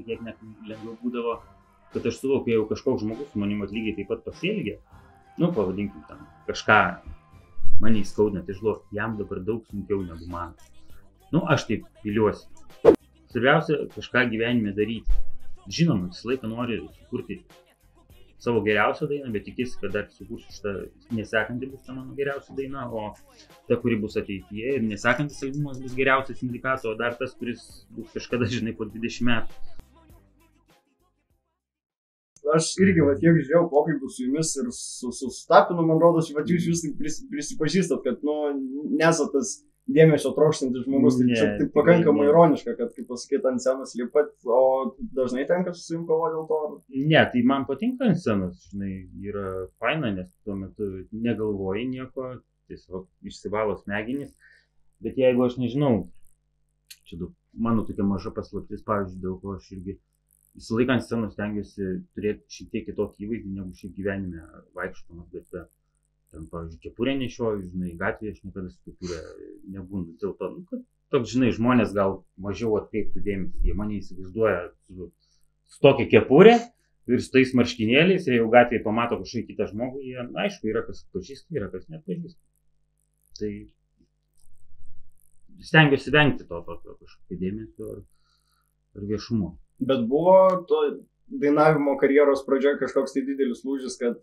kiek net lengviau būdavo, kad aš suvokiu, jeigu kažkoks žmogus su manim lygiai taip pat pasielgia, nu pavadinkim ten, kažką mane įskaudina, tai žinau, jam dabar daug sunkiau negu man. Nu, aš taip piliuosi. Svarbiausia, kažką gyvenime daryti. Žinoma, visą laiką nori sukurti savo geriausią dainą, bet tikėsi, kad dar sukursiu šitą nesekantį bus ta mano geriausia daina, o ta, kuri bus ateityje ir nesekantis albumas bus geriausias indikatas, o dar tas, kuris bus kažkada, žinai, po 20 metų. Aš irgi, kiek žiūrėjau pokalbių su jumis ir su Tapinu, man rodos, jūs prisipažįstat, kad, nesat tas dėmesio trokštantis žmogus, tai čia taip pakankamai ironiška, kad, kaip pasakyti, ant scenos lipat, o dažnai tenka su savim kovoti dėl to? Ne, tai man patinka ant scenos, žinai, yra faina, nes tuo metu negalvoji nieko, tiesiog išsivalo smegenys, bet jeigu aš nežinau, čia mano tokia maža paslaptis, pavyzdžiui, dėl ko aš irgi visą laiką ant scenos stengiuosi turėti šiek tiek kitokį įvaizdį, negu šiaip gyvenime vaikštomas, bet ten, pavyzdžiui, kepurę nešioju, žinai, gatvėje aš niekada su kepurė nebūnu. Dėl to, kad toks, žinai, žmonės gal mažiau atkreiptų dėmesį, jie mane įsivaizduoja su tokia kepurė ir su tais marškinėliais, ir jau gatvėje pamato kažkokį kitą žmogų, jie, aišku, yra kas pažįsta, yra kas nepažįsta. Tai stengiuosi vengti to kažkokio dėmesio ir viešumo. Bet buvo to dainavimo karjeros pradžioje kažkoks tai didelis lūžis, kad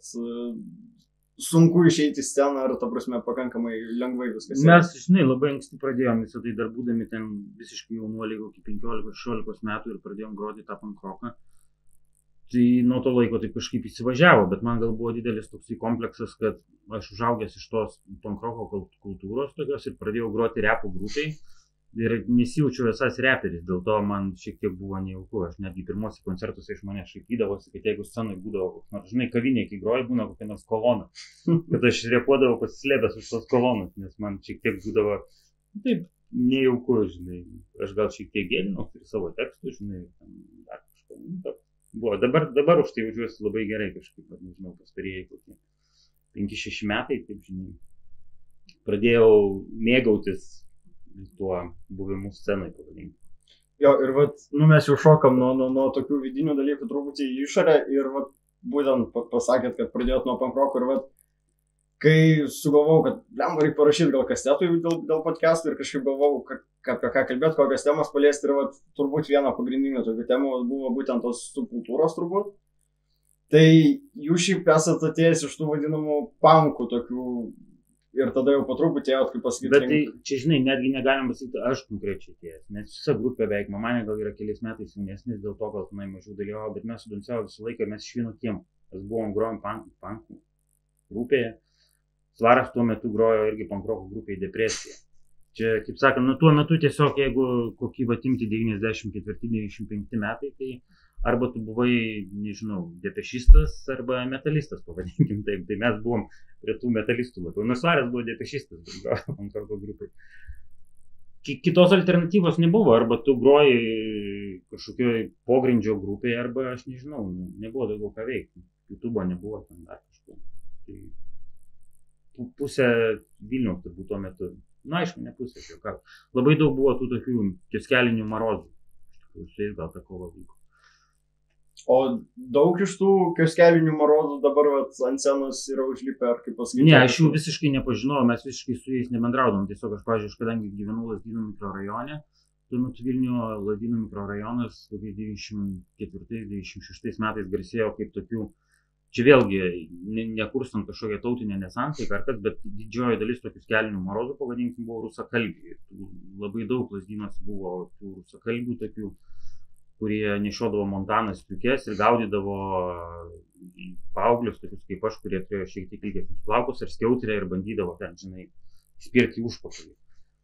sunku išeiti į sceną, ar, ta prasme, pakankamai lengvai viskas? Mes, žinai, labai anksti pradėjom visą tai, dar būdami ten visiškai jaunuoliai, kokį 15-16 metų, ir pradėjom groti tą pankroką. Tai nuo to laiko taip kažkaip įsivažiavo, bet man gal buvo didelis toksai kompleksas, kad aš užaugęs iš tos pankroko kultūros tokios ir pradėjau groti repo grupiai. Ir nesijaučiu esas reperis, dėl to man šiek tiek buvo nejauku. Aš netgi pirmuose koncertuose iš manęs šaipydavosi, kad jeigu scenoje būdavo koks nors, žinai, kavinė iki groja būna kokia nors kolona. Kad aš repuodavau pasislėpęs už tos kolonos, nes man šiek tiek būdavo taip nejauku, žinai. Aš gal šiek tiek gėdinau ir savo tekstų, žinai, dar kažko. Buvo. Dabar už tai jaučiuosi labai gerai kažkaip, nežinau, pastarėjai kokie 5-6 metai, taip žinai. Pradėjau mėgautis tuo buvimu scenai, pavadinkim. Jo, ir mes jau šokam nuo tokių vidinių dalykų truputį į išorę ir būtent pasakėt, kad pradėjot nuo pankroko ir kai sugalvojau, kad reikia parašyti gal kastetui dėl podcastų ir kažkaip galvojau, apie ką kalbėt, kokias temas paliesti ir turbūt viena pagrindinė tokių temų buvo būtent tos subkultūros turbūt. Tai jūs šiaip esat atėjęs iš tų vadinamų punkų tokių. Ir tada jau po truputį ėjot, kaip pasakyti. Bet tai čia, žinai, netgi negalim pasakyti, aš konkrečiai atėjęs. Nes visa grupė beveik, mane gal yra keliais metais jaunesnis, dėl to gal tenai mažiau dalyvavo, bet mes su Doncevu visą laiką, mes iš vieno kiemo. Mes buvom grojom punkų grupėje. Svaras tuo metu grojo irgi pankroko grupėje Depresija. Čia, kaip sakant, tuo metu tiesiog, jeigu kokį vatimti 94-95 metai, tai arba tu buvai, nežinau, depešistas arba metalistas, pavadinkim taip. Tai mes buvom prie tų metalistų labiau. Nors Svaras buvo depešistas, grojo pankroko grupėje. Kitos alternatyvos nebuvo, arba tu groji kažkokioj pogrindžio grupėje, arba aš nežinau, nebuvo daugiau ką veikti. YouTube'o nebuvo ten dar kažko. Tai pusė Vilniaus turbūt tuo metu. Na, aišku, ne pusė, ką. Labai daug buvo tų tokių kioskelinių marozų. Iš tikrųjų, gal ta kova vyko. O daug iš tų kioskelinių marozų dabar ant scenos yra užlipę, ar kaip pasakyti? Ne, aš jų visiškai nepažinojau, mes visiškai su jais nebendraudom. Tiesiog aš, pavyzdžiui, kadangi gyvenau Lazdynų mikrorajone, tuo metu Vilniuje Lazdynų mikrorajonas 94-96 metais garsėjo kaip tokių, čia vėlgi nekurstant kažkokią tautinę nesantaiką ar kas, bet didžioji dalis tokių kioskelinių marozų, pavadinkim, buvo rusakalbiai. Labai daug Lazdynuose buvo tų rusakalbių tokių, kurie nešiodavo montanas striukes ir gaudydavo paauglius, tokius kaip aš, kurie turėjo šiek tiek ilgesnius plaukus ar skiauterę ir bandydavo ten, žinai, spirti užpakalį.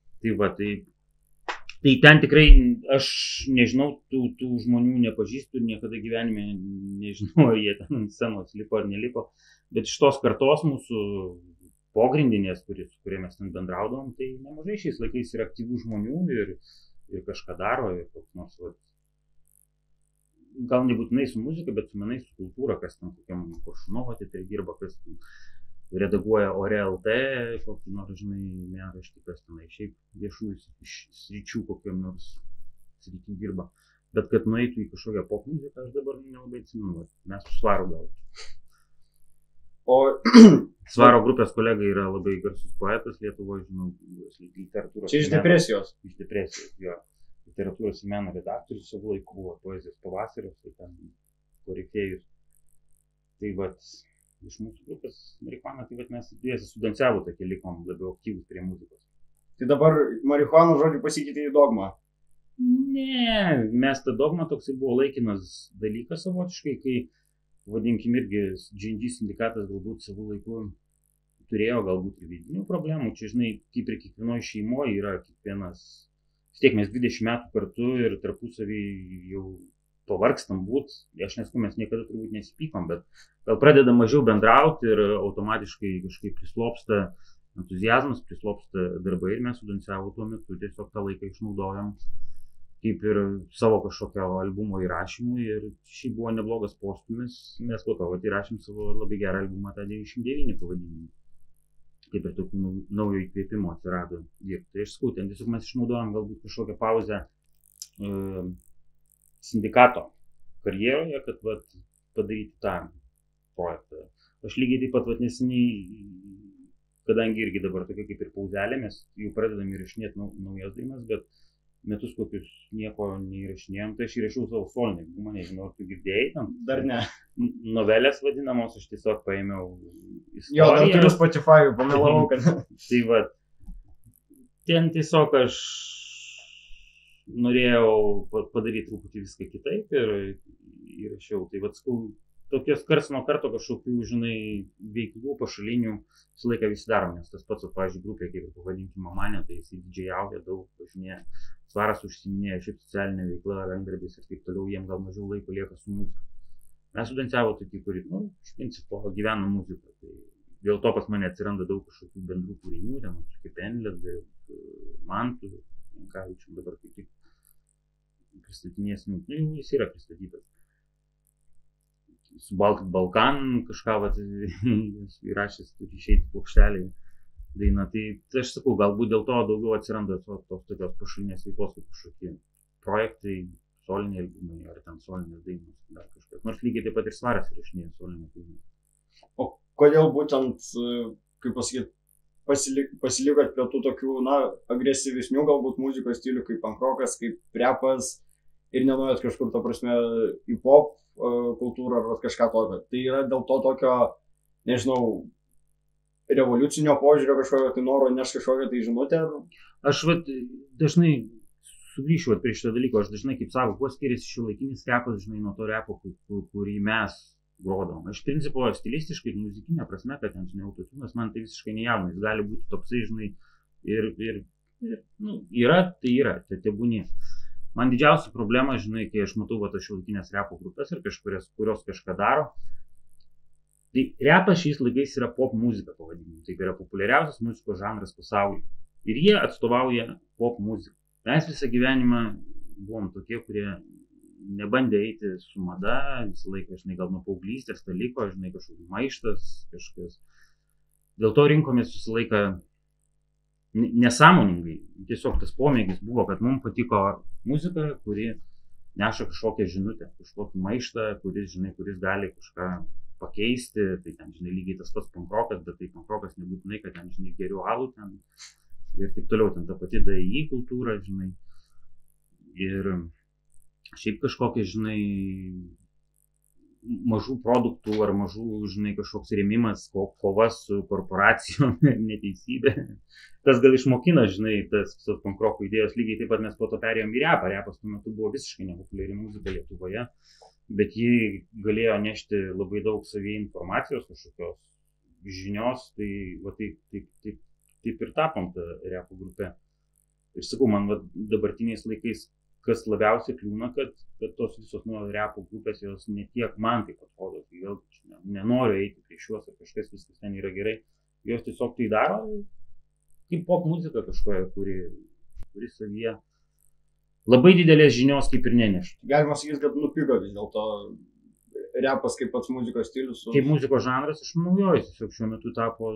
Tai ten tikrai, aš nežinau, tų žmonių nepažįstu ir niekada gyvenime nežinau, ar jie ten ant scenos lipo ar nelipo, bet iš tos kartos mūsų pogrindinės, su kurie mes ten bendraudavom, tai nemažai šiais laikais yra aktyvių žmonių ir kažką daro ir koks nors gal nebūtinai su muzika, bet su menais, su kultūra, kas ten kokiam Koršunovo teatre dirba, kas redaguoja Ore LT, kokį nors, žinai, mėnraštį, kas tenai šiaip viešųjų sričių kokiam nors srity dirba. Bet kad nueitų į kažkokią pop muziką, aš dabar nelabai atsimenu. Mes su Svaro gal. O Svaro grupės kolega yra labai garsus poetas Lietuvoje, žinau, literatūros. Čia iš depresijos. Iš depresijos, jo. Literatūros ir meno redaktorius savo laiku buvo poezijos pavasario, tai ten korifėjus. Tai vat, iš mūsų grupės marihuana, tai vat mes dviesi sudanciavo tokie likom labiau aktyvus prie muzikos. Tai dabar marihuana žodžiu pasikeitė į dogmą. Ne, mes ta dogma toksai buvo laikinas dalykas savotiškai, kai, vadinkim, irgi G&G sindikatas galbūt savo laiku turėjo galbūt ir vidinių problemų. Čia, žinai, kaip ir kiekvienoje šeimoje yra kiekvienas, vis tiek mes 20 metų kartu ir tarpusavį jau pavargstam būt. Aš nesku, mes niekada turbūt nesipykom, bet gal pradeda mažiau bendrauti ir automatiškai kažkaip prislopsta entuziazmas, prislopsta darbai ir mes sudanciavo tuo metu tiesiog tą laiką išnaudojom kaip ir savo kažkokio albumo įrašymui ir šį buvo neblogas postumis, mes po to įrašėm savo labai gerą albumą tą 99 pavadinimą. Kaip ir tokių naujo įkvėpimo atsirado dirbti. Tai aš sakau, ten tiesiog mes išnaudojom galbūt kažkokią pauzę sindikato karjeroje, kad padaryti tą projektą. Aš lygiai taip pat neseniai, kadangi irgi dabar tokia kaip ir pauzelė, mes jau pradedam įrašinėti naujas dainas, bet metus kokius nieko neįrašinėjom, tai aš įrašiau savo solinį albumą, nežinau, ar tu girdėjai tam. Dar ne. Novelės vadinamos, aš tiesiog paėmiau istoriją. Jo, dar turiu Spotify, pamelavau, kad... Tai va, ten tiesiog aš norėjau padaryti truputį viską kitaip ir įrašiau. Tai va, tokios karts nuo karto kažkokių, žinai, veiklų pašalinių visą laiką visi darom, nes tas pats, pavyzdžiui, grupė, kaip ir pavadinkim Mamanė, tai jisai didžiauja daug, važinėja, Svaras užsiminėja šiaip socialinė veikla, rankdarbis ir taip toliau, jiem gal mažiau laiko lieka su muzika. Mes sudanciavo tokį, kurį, iš principo, gyvena muzika, tai dėl to pas mane atsiranda daug kažkokių bendrų kūrinių, ten kaip Enlės, Mantų, Jankavičium dabar kaip tik pristatinėsim, jis yra pristatytas. Su Balkan kažką įrašęs, turi išeiti plokštelį dainą. Tai aš sakau, galbūt dėl to daugiau atsiranda tos tokios pašalinės veiklos, kaip kažkokie projektai, soliniai albumai ar ten solinės dainos, dar kažkas. Nors lygiai taip pat ir Svaras įrašinėja solinės dainos. O kodėl būtent, kaip pasakyti, pasilikot prie tų tokių, agresyvesnių galbūt muzikos stilių, kaip pankrokas, kaip repas ir nenorėt kažkur, ta prasme, į pop kultūrą ar kažką tokio. Tai yra dėl to tokio, nežinau, revoliucinio požiūrio kažkokio, tai noro neš kažkokią tai žinutę? Aš dažnai sugrįšiu prie šito dalyko, aš dažnai kaip sako, kuo skiriasi šiuolaikinis repas, žinai, nuo to repo, kurį mes grodom. Aš principo stilistiškai ir muzikinė prasme, kad ten, žinai, autotunas, man tai visiškai nejauna, jis gali būti toksai, žinai, ir yra, tai yra, tai tebūnie. Man didžiausia problema, žinai, kai aš matau tas šiuolaikinės repo grupės ir kurios kažką daro, tai repas šiais laikais yra pop muzika, pavadinimu. Tai yra populiariausias muzikos žanras pasaulyje. Ir jie atstovauja pop muziką. Mes visą gyvenimą buvom tokie, kurie nebandė eiti su mada, visą laiką, žinai, gal nuo paauglystės tai liko, žinai, kažkokių maištas, kažkas. Dėl to rinkomės visą laiką nesąmoningai. Tiesiog tas pomėgis buvo, kad mums patiko muzika, kuri neša kažkokią žinutę, kažkokį maištą, kuris gali kažką pakeisti. Tai ten, žinai, lygiai tas pats pankrokas, bet tai pankrokas nebūtinai, kad ten, žinai, geriau alų ten ir taip toliau, ten ta pati DAI kultūra, žinai. Ir šiaip kažkokia, žinai, mažų produktų ar mažų, žinai, kažkoks rėmimas, kova su korporacijom, neteisybė. Tas gal išmokina, žinai, tas pankroko idėjos. Lygiai taip pat mes po to perėjom į repą. Repas tuo metu buvo visiškai nepopuliari muzika Lietuvoje, bet ji galėjo nešti labai daug savyje informacijos, kažkokios žinios, tai taip ir tapom tą repo grupę. Ir sakau, man dabartiniais laikais kas labiausiai kliūna, kad tos visos nuo repo grupės, jos ne tiek man taip atrodo, tai vėl nenoriu eiti prieš juos, ar kažkas viskas ten yra gerai, jos tiesiog tai daro kaip pop muzika kažkoje, kuri savyje labai didelės žinios kaip ir neneša. Galima sakyti, kad nupigo vis dėlto repas kaip pats muzikos stilius. Kaip muzikos žanras, aš manau, jis tiesiog šiuo metu tapo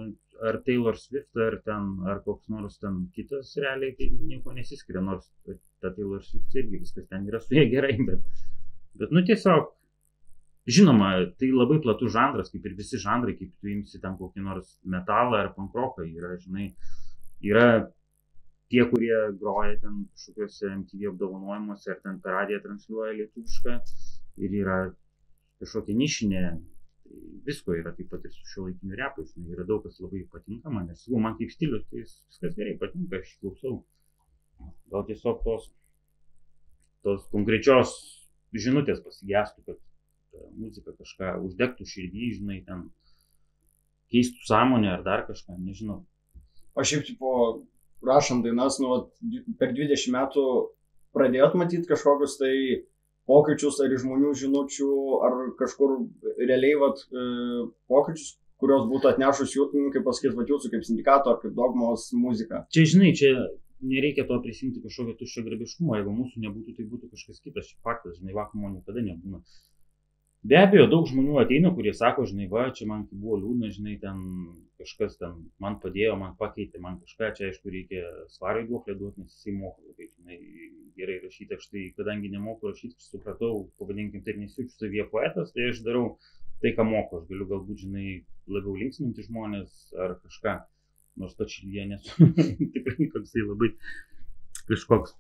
ar Taylor Swift, ar koks nors ten kitas realiai, tai nieko nesiskiria, nors ta Taylor Swift irgi viskas ten yra su jie gerai, bet nu tiesiog, žinoma, tai labai platus žanras, kaip ir visi žanrai, kaip tu imsi ten kokį nors metalą ar pankroką, yra, žinai, yra tie, kurie groja ten kažkokiuose MTV apdovanojimuose ar ten per radiją transliuoja lietuvišką ir yra kažkokia nišinė. Visko yra taip pat ir su šiuolaikiniu repu, yra daug kas labai patinka man, nes man kaip stilius, tai viskas gerai patinka, aš klausau. Gal tiesiog tos konkrečios žinutės pasigestų, kad muzika kažką uždegtų širdį, žinai, ten keistų sąmonę ar dar kažką, nežinau. Aš šiaip tipo, rašant dainas, nu, per 20 metų pradėjot matyti kažkokius tai pokyčius ar iš žmonių žinučių, ar kažkur realiai pokyčius, kurios būtų atnešus jūsų, kaip pasakyti, jūsų kaip sindikato ar kaip dogmos muzika. Čia, žinai, čia nereikia to prisimti kažkokio tuščio grabiškumo, jeigu mūsų nebūtų, tai būtų kažkas kitas, čia faktas, žinai, vakumo niekada nebūna. Be abejo, daug žmonių ateina, kurie sako, žinai, va, čia man buvo liūdna, žinai, ten kažkas ten man padėjo, man pakeitė, man kažką, čia aišku reikia svarai duoklę duoti, nes jisai moka labai, žinai, gerai rašyti, aš tai, kadangi nemoku rašyti, supratau, pavadinkim taip, nesijaučiu savyje poetas, tai aš darau tai, ką moku, aš galiu galbūt, žinai, labiau linksminti žmonės ar kažką, nors pačilyje nesu, tikrai toksai labai kažkoks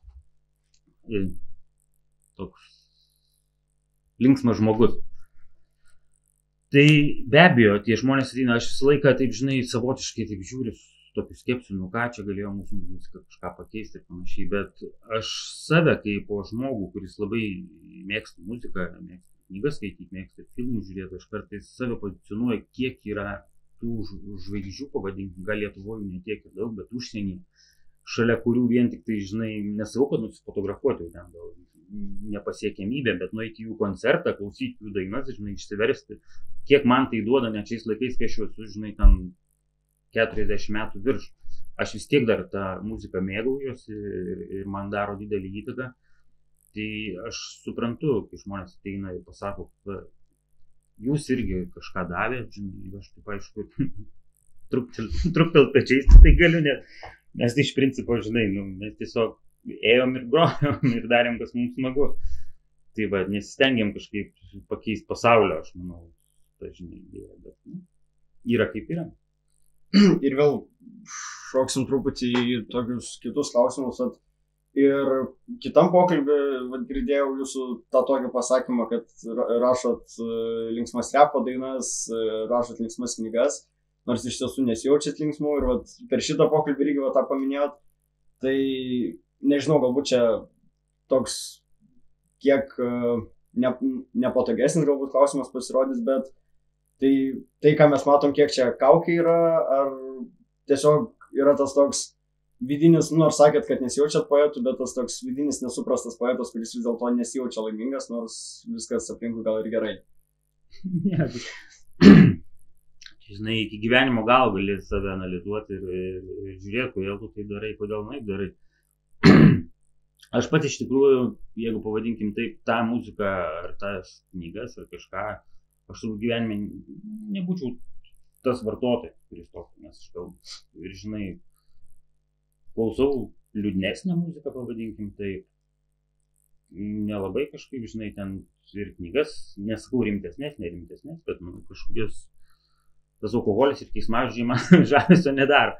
toks linksmas žmogus. Tai be abejo, tie žmonės ateina, aš visą laiką taip, žinai, savotiškai taip žiūriu, tokiu skepsiu, nu ką čia galėjo mūsų muzika kažką pakeisti ir panašiai, bet aš save kaip po žmogų, kuris labai mėgsta muziką, mėgsta knygas skaityti, mėgsta filmų žiūrėti, aš kartais save pozicionuoju, kiek yra tų žvaigždžių, pavadinkim, gal Lietuvoje ne tiek ir daug, bet užsienį, šalia kurių vien tik tai, žinai, nesavau, kad nusifotografuoti ten gal nepasiekiamybė, bet nueiti jų koncertą, klausyti jų dainas, žinai, išsiversti, kiek man tai duoda, net šiais laikais, kai aš jau esu, žinai, ten 40 metų virš, aš vis tiek dar tą muziką mėgaujuosi ir man daro didelį įtaką, tai aš suprantu, kai žmonės ateina ir pasako, kad jūs irgi kažką davė, žinai, aš taip aišku, truktelt pečiais, tai galiu net, nes iš principo, žinai, nu, mes tiesiog ėjom ir grojom ir darėm, kas mums smagu. Tai va, nesistengiam kažkaip pakeisti pasaulio, aš manau, tai žinai, bet yra kaip yra. Ir vėl šoksim truputį į tokius kitus klausimus. Ir kitam pokalbį girdėjau jūsų tą tokį pasakymą, kad rašot linksmas repo dainas, rašot linksmas knygas, nors iš tiesų nesijaučiat linksmų. Ir per šitą pokalbį irgi tą paminėjot. Tai nežinau, galbūt čia toks kiek nepatogesnis galbūt klausimas pasirodys, bet tai ką mes matom, kiek čia kaukė yra, ar tiesiog yra tas toks vidinis, nors sakėt, kad nesijaučiat poetų, bet tas toks vidinis nesuprastas poetas, kuris vis dėlto nesijaučia laimingas, nors viskas aplinkui gal ir gerai. Ne, žinai, iki gyvenimo gal gali save analizuoti ir žiūrėti, kodėl tu tai darai, kodėl naip darai. Aš pat iš tikrųjų, jeigu pavadinkim taip, tą muziką ar tas knygas ar kažką, aš turbūt gyvenime nebūčiau tas vartotojas, kuris tokį, nes aš kalbu. Ir žinai, klausau liūdnesnę muziką, pavadinkim taip, nelabai kažkaip, žinai, ten ir knygas, nesakau rimtesnės, nerimtesnės, bet kažkokios, tas alkoholis ir keismažodžiai man žavesio nedaro.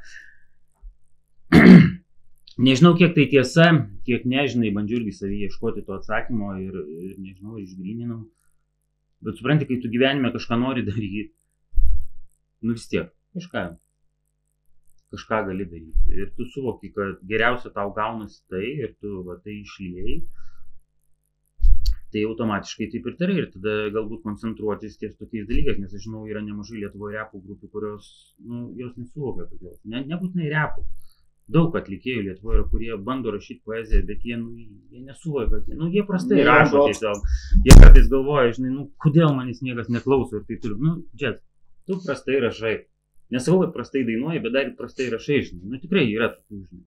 Nežinau, kiek tai tiesa, kiek nežinai, bandžiu irgi savyje ieškoti to atsakymo ir nežinau, išgryninau. Bet supranti, kai tu gyvenime kažką nori daryti, nu vis tiek, kažką gali daryti. Ir tu suvoki, kad geriausia tau gaunasi tai ir tu tai išliejai, tai automatiškai taip ir tarai. Ir tada galbūt koncentruotis ties tokiais dalykais, nes aš žinau, yra nemažai Lietuvoje repų grupių, kurios, jos nesuvokia, kad jos, nebūtinai repų. Daug atlikėjų Lietuvoje yra, kurie bando rašyti poeziją, bet jie nesuvokia, kad jie prastai rašo tiesiog. Jie kartais galvoja, žinai, kodėl manęs niekas neklauso ir tai turiu. Džet, tu prastai rašai. Nesakau, kad prastai dainuoji, bet dar prastai rašai, žinai. Tikrai yra tokių, žinai.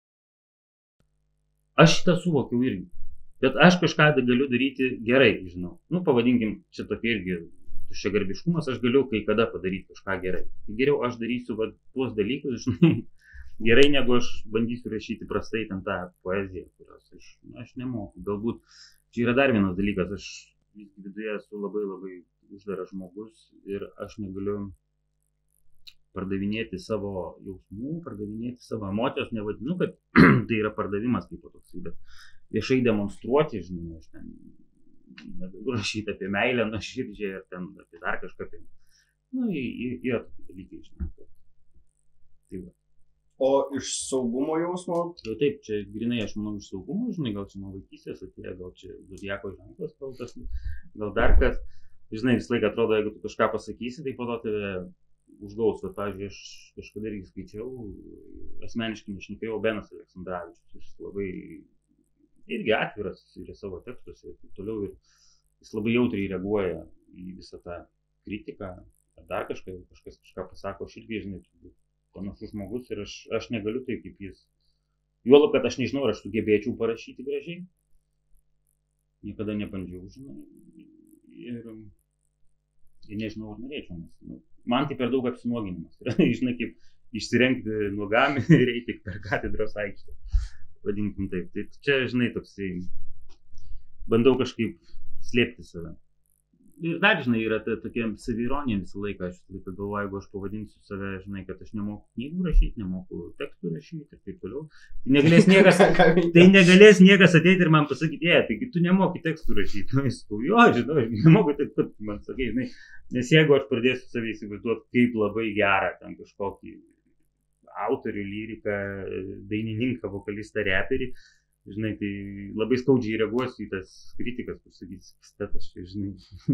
Aš šitą suvokiau irgi. Bet aš kažką galiu daryti gerai, žinau. Pavadinkim, čia tokia irgi tuščiagarbiškumas, aš galiu kai kada padaryti kažką gerai. Tai geriau aš darysiu va, tuos dalykus, žinai, gerai, negu aš bandysiu rašyti prastai ten tą poeziją, kurios aš nemoku. Galbūt čia yra dar vienas dalykas, aš viduje esu labai labai uždaras žmogus ir aš negaliu pardavinėti savo jausmų, pardavinėti savo emocijos, nevadinu, kad tai yra pardavimas kaip toksai, bet viešai demonstruoti, žinai, aš ten negaliu rašyti apie meilę nuoširdžiai ir ten apie dar kažką. Yra tokie dalykai, žinai. Tai va. O iš saugumo jausmo? Jau taip, čia grinai aš manau iš saugumo, žinai, gal čia nuo vaikystės atėjo, gal čia zodiako ženklas kaltas, gal dar kas. Žinai, visą laiką atrodo, jeigu tu kažką pasakysi, tai po to tave užgaus. Bet, pavyzdžiui, aš kažkada irgi skaičiau, asmeniškai nešnekėjau, Benas Aleksandravičius, jis labai irgi atviras ir savo tekstuose ir taip toliau. Ir jis labai jautriai reaguoja į visą tą kritiką, ar dar kažkas kažką pasako, aš irgi, žinai, panašus žmogus ir aš negaliu taip kaip jis. Juolab, kad aš nežinau, ar aš sugebėčiau parašyti gražiai. Niekada nebandžiau, žinai. Ir nežinau, ar norėčiau, nes man tai per daug apsinuoginimas. Žinai, kaip išsirengti nuogami ir eiti per katedros aikštę. Vadinkim taip. Tai čia, žinai, toksai, bandau kažkaip slėpti save. Ir dar, žinai, yra tokia saviironija visą laiką. Aš visą laiką galvoju, jeigu aš pavadinsiu save, žinai, kad aš nemoku knygų rašyti, nemoku tekstų rašyti ir taip toliau. Tai negalės niekas ateiti ir man pasakyti, taigi tu nemoki tekstų rašyti. Nu, jis sakau, jo, žinau, aš nemoku taip pat, man sakai, žinai. Nes jeigu aš pradėsiu savį įsivaizduoti, kaip labai gerą ten kažkokį autorių, lyriką, dainininką, vokalistą, reperį, žinai, tai labai skaudžiai reaguosiu į tas kritikas, kur sakys, statas čia, žinai,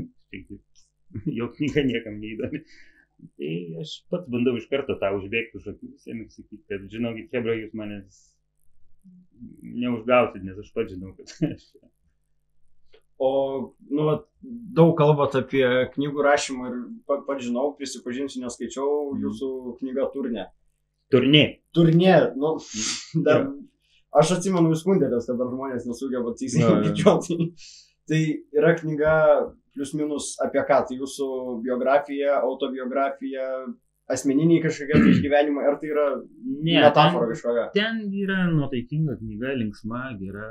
jo knyga niekam neįdomi. Tai aš pats bandau iš karto tą užbėgti už akių visiems ir sakyti, kad žinokit, chebra, jūs manęs neužgausit, nes aš pats žinau, kad aš... O, nu, daug kalbat apie knygų rašymą ir pats žinau, prisipažinsiu, neskaičiau jūsų knygą Turnė. Turnė, nu, dar... Aš atsimenu jūs skundėtės, kad dar žmonės nesugeba teisingai kirčiuoti. Tai yra knyga plius minus apie ką? Tai jūsų biografija, autobiografija, asmeniniai kažkokie tai išgyvenimai, ar tai yra metafora kažkokia? Ten yra nuotaikinga knyga, linksma, gera.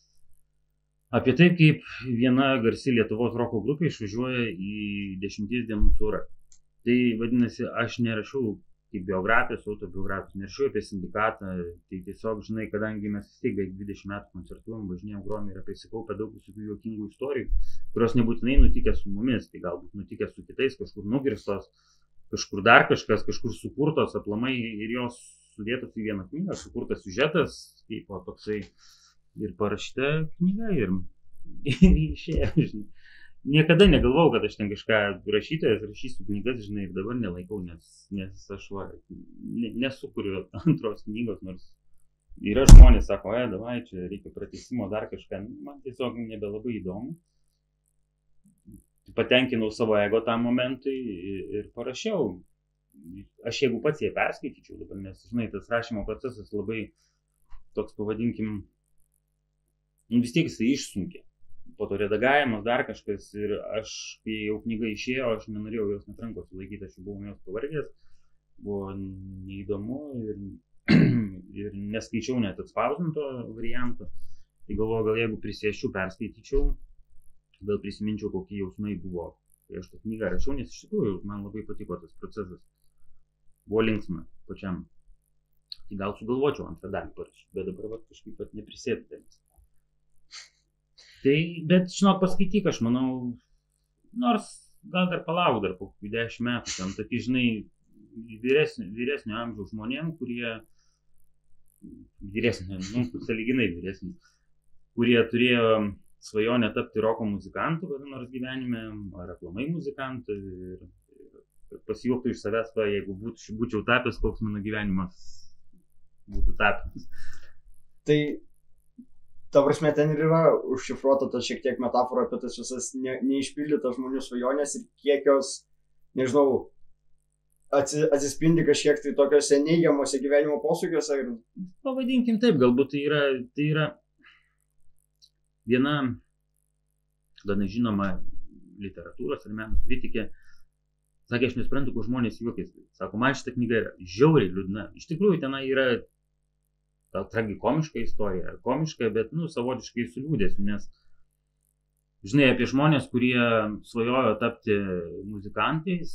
Apie taip, kaip viena garsi Lietuvos roko grupė išvažiuoja į 10 dienų turą. Tai vadinasi, aš nerašau kaip biografijos, autobiografijos, nerašau apie sindikatą, tai tiesiog, žinai, kadangi mes vis tiek beveik 20 metų koncertuojam, važinėjom, grojom ir apie sikaupę daug visokių juokingų istorijų, kurios nebūtinai nutikė su mumis, tai galbūt nutikė su kitais, kažkur nugirstos, kažkur dar kažkas, kažkur sukurtos aplamai ir jos sudėtos į vieną knygą, sukurtas siužetas, kaip toksai ir parašyta knyga ir išėjo, žinai. Niekada negalvojau, kad aš ten kažką rašytojas, rašysiu knygas, žinai, ir dabar nelaikau, nes aš nesukuriu antros knygos, nors yra žmonės, sako, davai, čia reikia pratęsimo, dar kažką, man tiesiog nebelabai įdomu. Patenkinau savo ego tam momentui ir parašiau. Aš jeigu pats ją perskaityčiau dabar, nes, žinai, tas rašymo procesas labai toks, pavadinkim, vis tiek jisai išsunkė. Po to redagavimas, dar kažkas ir aš, kai jau knyga išėjo, aš nenorėjau jos net rankos sulaikyti, aš jau buvau jos pavargęs, buvo neįdomu ir neskaičiau net atspausdinto varianto. Tai galvoju, gal jeigu prisėsčiau, perskaityčiau, gal prisiminčiau, kokie jausmai buvo, kai aš tą knygą rašiau, nes iš tikrųjų man labai patiko tas procesas. Buvo linksma pačiam. Tai gal sugalvočiau antrą dalį parašyti, bet dabar kažkaip pat neprisėdė. Tai, bet, žinok, paskaityk, aš manau, nors gal dar palauk dar po 10 metų, tam tokie, žinai, vyresnio amžiaus žmonėm, kurie, sąlyginai vyresni, kurie turėjo svajonę tapti roko muzikantu, kada nors gyvenime, ar aplamai muzikantu, ir pasijuoktų iš savęs, jeigu būčiau tapęs, koks mano gyvenimas būtų tapęs. Tai ta prasme, ten ir yra užšifruota ta šiek tiek metafora apie tas visas neišpildytas žmonių svajonės ir kiek jos, nežinau, atsispindi kažkiek tai tokiose neigiamose gyvenimo posūkiuose. Pavadinkim taip, galbūt tai yra viena gana žinoma literatūros ir meno kritikė, sakė, aš nesuprantu, kur žmonės juokiasi. Sako, man šitą knygą yra žiauriai liūdna. Iš tikrųjų, tenai yra gal tragikomiška istorija, komiška, bet, savotiškai su liūdėsiu, nes, žinai, apie žmonės, kurie svajojo tapti muzikantais,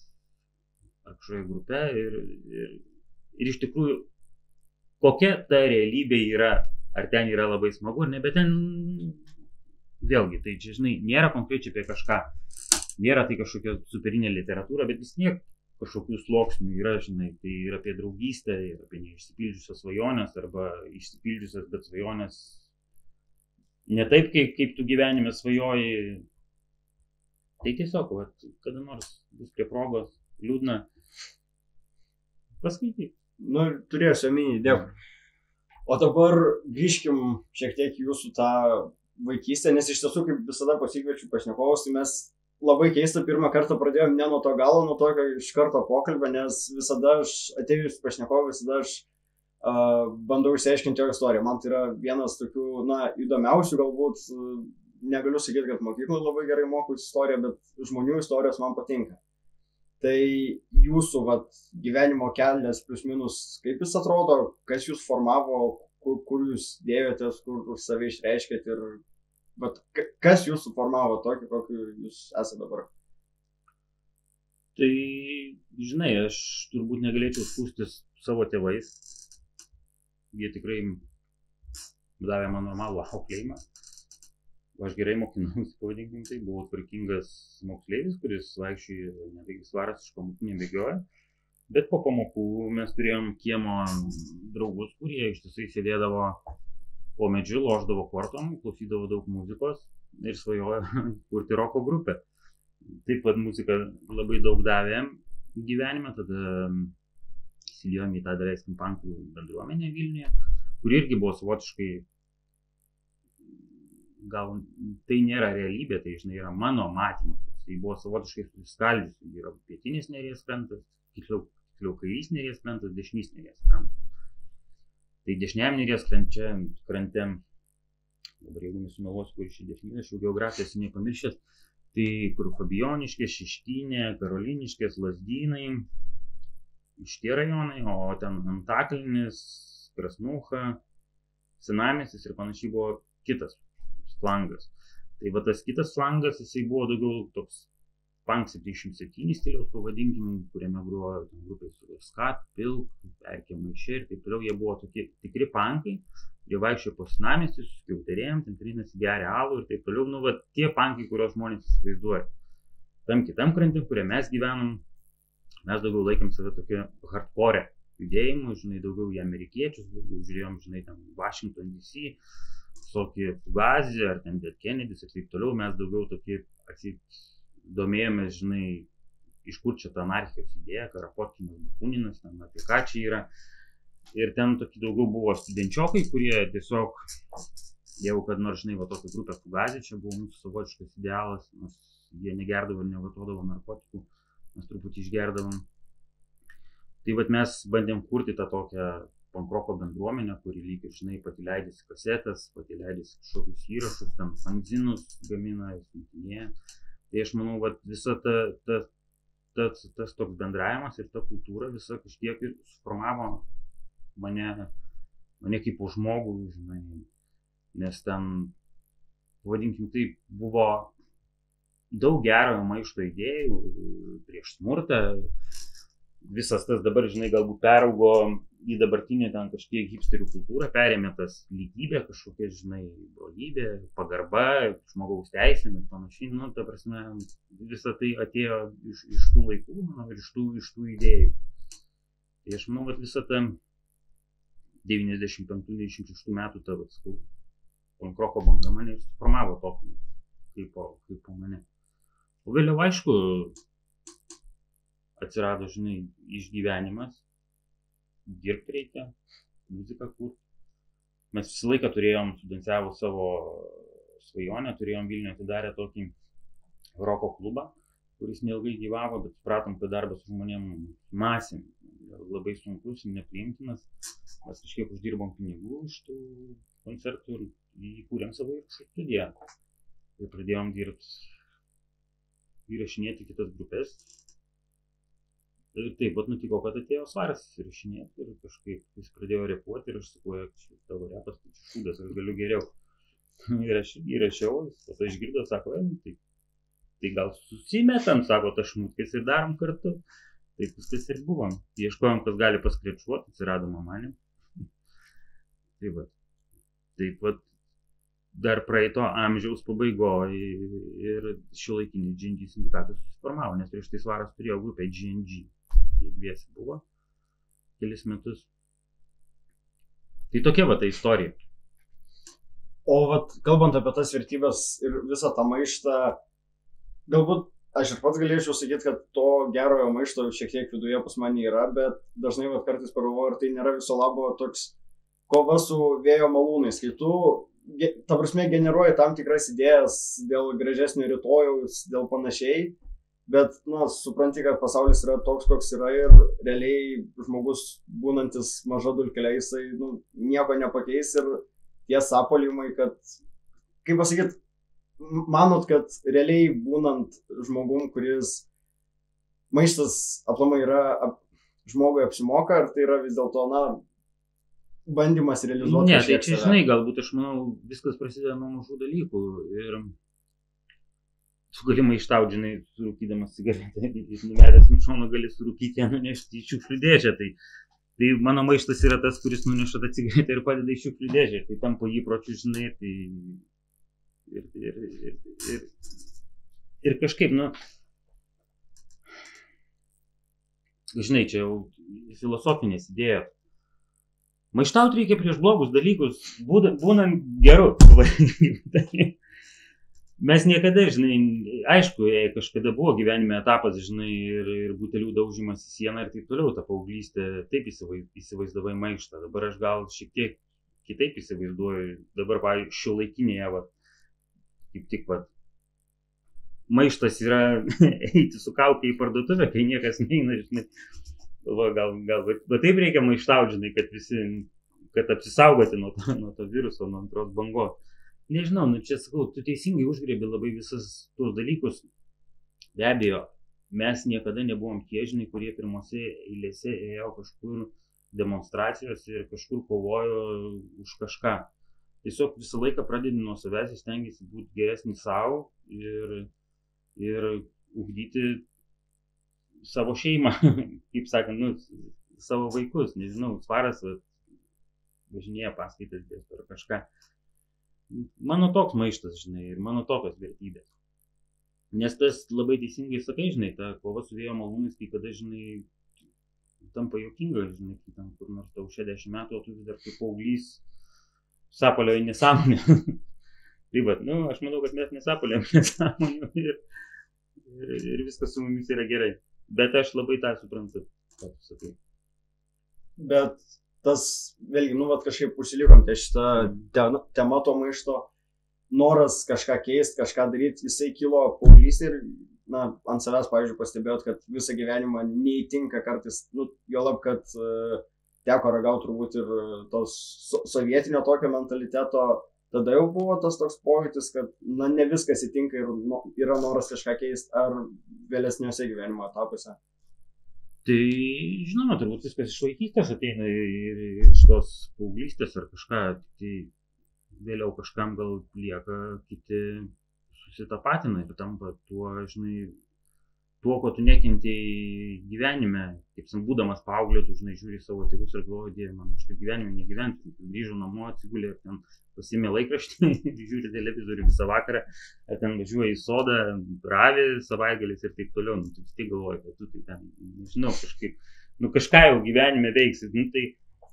ar kažkoje grupe ir iš tikrųjų, kokia ta realybė yra, ar ten yra labai smagu, ar ne, bet ten, vėlgi, tai čia, žinai, nėra konkrečiai apie kažką, nėra tai kažkokia superinė literatūra, bet vis tiek kažkokių sluoksnių yra, žinai, tai yra apie draugystę, yra apie neišsipildžiusias svajonės, arba išsipildžiusias, bet svajonės ne taip, kaip tu gyvenime svajoji. Tai tiesiog, kada nors bus prie progos, liūdna, paskaityk. Turėsiu omeny, dėkui. O dabar grįžkim šiek tiek jūsų tą vaikystę, nes iš tiesų, kaip visada pasikviečiu pašnekovus, tai mes labai keista pirmą kartą pradėjom ne nuo to galo, nuo tokio iš karto pokalbio, nes visada aš, atėjus pašnekovui, visada aš bandau išsiaiškinti jo istoriją. Man tai yra vienas tokių, įdomiausių galbūt, negaliu sakyti, kad mokykloje labai gerai mokau istoriją, bet žmonių istorijos man patinka. Tai jūsų gyvenimo kelias plius minus, kaip jis atrodo, kas jūs formavo, kur jūs dėjotės, kur save išreiškėt ir kas jūs suformavo tokį, kokį jūs esate dabar? Tai, žinai, aš turbūt negalėčiau skųstis savo tėvais. Jie tikrai davė man normalų auklėjimą. Aš gerai mokinausi, pavadinkim tai, buvau tvarkingas moksleivis, kuris vaikščiojo ne taip svaras iš pamokų nebėgioja. Bet po pamokų mes turėjom kiemo draugus, kurie ištisai sėdėdavo po medžiu, lošdavo kortom, klausydavo daug muzikos ir svajojo kurti roko grupę. Taip pat muzika labai daug davė gyvenime, tada įsiliejom į tą daleiskim punkų bendruomenę Vilniuje, kuri irgi buvo savotiškai, gal tai nėra realybė, tai žinai yra mano matymas, tai buvo savotiškai susiskaldžiusi, yra pietinis Neries krantas, tiksliau kairys Neries krantas, dešinys Neries krantas. Tai dešiniajam Neries krante, dabar jeigu nesumeluosiu, kur iš dešinės, aš jau geografiją seniai pamiršęs, tai kur Fabijoniškės, Šeškinė, Karoliniškės, Lazdynai, šitie rajonai, o ten Antakalnis, Krasnucha, Senamiestis ir panašiai buvo kitas flangas. Tai tas kitas flangas, jisai buvo daugiau toks punk 77 stiliaus, pavadinkim, kuriame grojo grupės Skat, Pilk, Erkė Maišė ir taip toliau. Jie buvo tokie tikri punkai, jie vaikščiojo po senamiestį su skiauterėm, ten trinasi geria alų ir taip toliau. Tie punkai, kuriuos žmonės įsivaizduoja. Tam kitam krante, kurie mes gyvenom, mes daugiau laikėm save tokie hardcore judėjimu, žinai, daugiau į amerikiečius, daugiau žiūrėjom, žinai, ten Washington DC, visokie Fugazi ar ten Dead Kennedys ir taip toliau. Mes daugiau tokie domėjomės, žinai, iš kur čia ta anarchijos idėja, Karapotkinas, Bakuninas, ten apie ką čia yra. Ir ten tokie daugiau buvo studenčiokai, kurie tiesiog, jeigu kad nors, žinai, tokia grupė Fugazi, čia buvo mūsų savotiškas idealas, nors jie negerdavo ir nevartodavo narkotikų, mes truputį išgerdavom. Tai mes bandėm kurti tą tokią pankroko bendruomenę, kuri lyg ir, žinai, pati leidėsi kasetes, pati leidėsi kažkokius įrašus, ten fanzinus gamina, siuntinėja. Tai aš manau, visa tas toks bendravimas ir ta kultūra visa kažkiek ir suformavo mane kaip po žmogų, žinai, nes ten, pavadinkim, tai buvo daug gerojo maišto idėjų prieš smurtą. Visas tas dabar, žinai, galbūt peraugo į dabartinį ten kažkiek hipsterių kultūrą, perėmė tas lygybė, kažkokia, žinai, brolybė, pagarba, žmogaus teisėm ir panašiai. Ta prasme, visa tai atėjo iš tų laikų ir iš tų idėjų. Tai aš manau, kad visa ta 95-96 metų ta pankroko banga mane suformavo tokį, kaip po mane. O vėliau, aišku, atsirado, žinai, išgyvenimas, dirbti reikia, muziką kurti. Mes visą laiką turėjom, studentsiavo savo svajonę, turėjom Vilniuje atidarę tokį roko klubą, kuris neilgai gyvavo, bet supratom, kad darbas su žmonėm masėm labai sunkus, nepriimtinas. Mes kažkiek uždirbom pinigų iš tų koncertų ir įkūrėm savo įrašų studiją. Ir pradėjom dirbti įrašinėti kitas grupės. Ir taip pat nutiko, kad atėjo Svaras įrašinėti ir kažkaip jis pradėjo repuoti ir aš sakau, tavo repas tai šūdas, aš galiu geriau. Ir aš įrašiau, po to išgirdo, sako, tai gal susimetam, sako, tas šmutkis ir darom kartu. Taip viskas ir buvom. Ieškojom, kas gali paskrepšuoti, atsirado mamanė. Taip pat dar praeito amžiaus pabaigoje ir šiuolaikinis G&G sindikatas susiformavo, nes prieš tai Svaras turėjo grupę G&G. Jie dviesi buvo kelis metus. Tai tokia ta istorija. O kalbant apie tas vertybės ir visą tą maištą, galbūt aš ir pats galėčiau sakyti, kad to gerojo maišto šiek tiek viduje pas mane yra, bet dažnai kartais pagalvoju, ar tai nėra viso labo toks kova su vėjo malūnais, kai tu, ta prasme, generuoji tam tikras idėjas dėl gražesnio rytojaus, dėl panašiai, bet, supranti, kad pasaulis yra toks, koks yra ir realiai žmogus būnantis maža dulkelė, jisai, nieko nepakeis ir tie sapolimai, kad, kaip pasakyti, manot, kad realiai būnant žmogum, kuris maištas aplamai yra žmogui apsimoka, ar tai yra vis dėlto, bandymas realizuoti? Ne, tai čia, žinai, galbūt aš manau, viskas prasideda nuo mažų dalykų ir tu gali maištauti, žinai, surūkydamas cigaretę, numeręs ant šono gali surūkyti ją nunešti į šiukšlių dėžę, tai mano maištas yra tas, kuris nuneša tą cigaretę ir padeda į šiukšlių dėžę, tai tampa įpročiu, žinai, tai ir kažkaip, žinai, čia jau filosofinės idėjos. Maištauti reikia prieš blogus dalykus, būnant geru. Mes niekada, žinai, aišku, kažkada buvo gyvenime etapas, žinai, ir butelių daužimas į sieną ir taip toliau, ta paauglystė, taip įsivaizdavai maištą. Dabar aš gal šiek tiek kitaip įsivaizduoju, dabar, pavyzdžiui, šiuolaikinėje, kaip tik, maištas yra eiti su kaukė į parduotuvę, kai niekas neina, žinai, gal, bet taip reikia maištauti, žinai, kad apsisaugoti nuo to viruso, nuo antros bangos. Nežinau, čia sakau, tu teisingai užgrėbi labai visas tus dalykus. Be abejo, mes niekada nebuvom tie, žinai, kurie pirmose eilėse ėjo kažkur demonstracijos ir kažkur kovojo už kažką. Tiesiog visą laiką pradedi nuo savęs, stengiasi būti geresnį savo ir ugdyti savo šeimą, kaip sakant, savo vaikus. Nežinau, Svaras važinėja paskaitas dėsto ar kažką. Mano toks maištas, žinai, ir mano tokios vertybės. Nes tas labai teisingai sakai, žinai, ta kova su vėjo malūnais, kai kada, žinai, tampa juokinga, žinai, kai tam kur nors tau 60 metų, o tu vis dar kaip paauglys sapalioji nesąmonę. Tai aš manau, kad mes nesapaliojam nesąmonę ir viskas su mumis yra gerai. Bet aš labai tą suprantu, ką tu sakai. Bet tas, vėlgi, kažkaip užsilikom ties šitą temą to maišto, noras kažką keisti, kažką daryti, jisai kilo paauglystėje ir, ant savęs, pavyzdžiui, pastebėjot, kad visą gyvenimą neįtinka kartais, juolab, kad teko ragauti turbūt ir tos sovietinio tokio mentaliteto, tada jau buvo tas toks pokytis, kad, ne viskas įtinka ir yra noras kažką keisti, ar vėlesniuose gyvenimo etapuose? Tai, žinoma, turbūt viskas iš vaikystės ateina ir iš tos paauglystės ar kažką, tai vėliau kažkam gal lieka, kiti susitapatina ir tampa tuo, žinai, tuo, ko tu nekentėjai gyvenime, kaip būdamas paauglė, tu, žinai, žiūri savo tėvus ir galvoji, Dieve, man aš taip gyvenime negyvensiu, grįžau namo, atsigulė ir ten pasiėmė laikraštį, žiūri televizorių visą vakarą, ten važiuoja į sodą, ravi savaitgalis ir taip toliau, tu vis tiek galvoji, kad tu tai ten, nežinau, kažkaip, kažką jau gyvenime veiksi, tai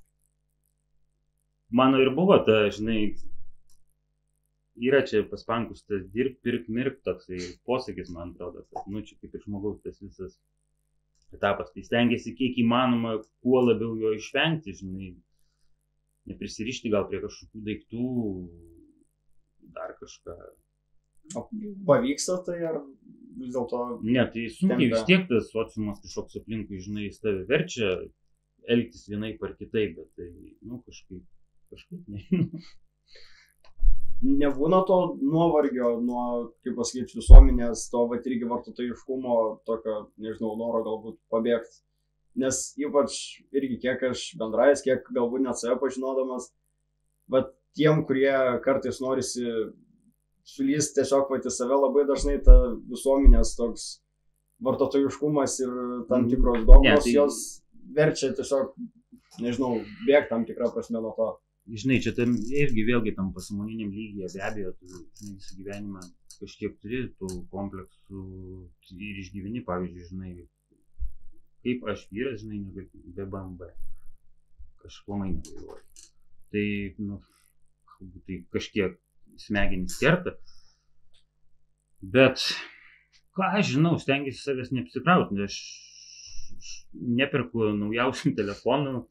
mano ir buvo ta, žinai, yra čia pas pankus tas dirb, pirk, mirk, toksai posakis, man atrodo, kad, čia kaip ir žmogaus tas visas etapas, tai stengiasi kiek įmanoma, kuo labiau jo išvengti, žinai, neprisirišti gal prie kažkokių daiktų, dar kažką. O pavyksta tai, ar vis dėlto? Ne, tai sunkiai vis tiek tas sociumas kažkoks aplinkui, žinai, jis tave verčia elgtis vienaip ar kitaip, bet tai, kažkaip, ne. nebūna to nuovargio nuo, kaip pasakyti, visuomenės, to vat irgi vartotojiškumo, tokio, nežinau, noro galbūt pabėgti. Nes ypač irgi kiek aš bendrais, kiek galbūt net save pažinodamas, bet tiem, kurie kartais norisi sulysti tiesiog pati save, labai dažnai ta visuomenės toks vartotojiškumas ir tam tikros dogmos, jos verčia tiesiog, nežinau, bėgti tam tikrą prasme nuo to. Žinai, čia tam irgi vėlgi tam pasąmoniniam lygyje, be abejo, tu žinai, visą gyvenimą kažkiek turi tų kompleksų ir išgyveni, pavyzdžiui, žinai, kaip aš vyras, žinai, be BMW, kažkuomai nevairuoju. Tai, nu, tai kažkiek smegenys kerta, bet ką aš žinau, stengiuosi savęs neapsikrauti, nes aš neperku naujausių telefonų,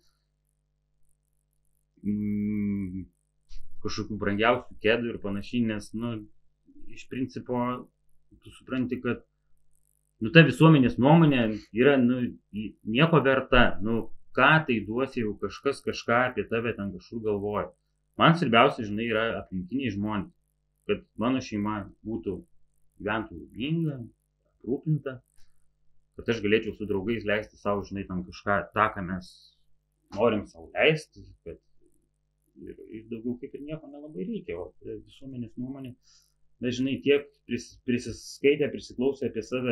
kažkokių brangiausių kėdų ir panašiai, nes, nu, iš principo, tu supranti, kad, nu, ta visuomenės nuomonė yra, nu, nieko verta, nu, ką tai duosi, jau kažkas kažką apie tave ten kažkur galvoja. Man svarbiausia, žinai, yra aplinkiniai žmonės, kad mano šeima būtų gyventų laiminga, aprūpinta, kad aš galėčiau su draugais leisti savo, žinai, tam kažką, tą, ką mes norim savo leisti, kad ir daugiau kaip ir nieko nelabai reikia, o visuomenės nuomonė, bet, žinai, tiek prisiskaitę, prisiklausę apie save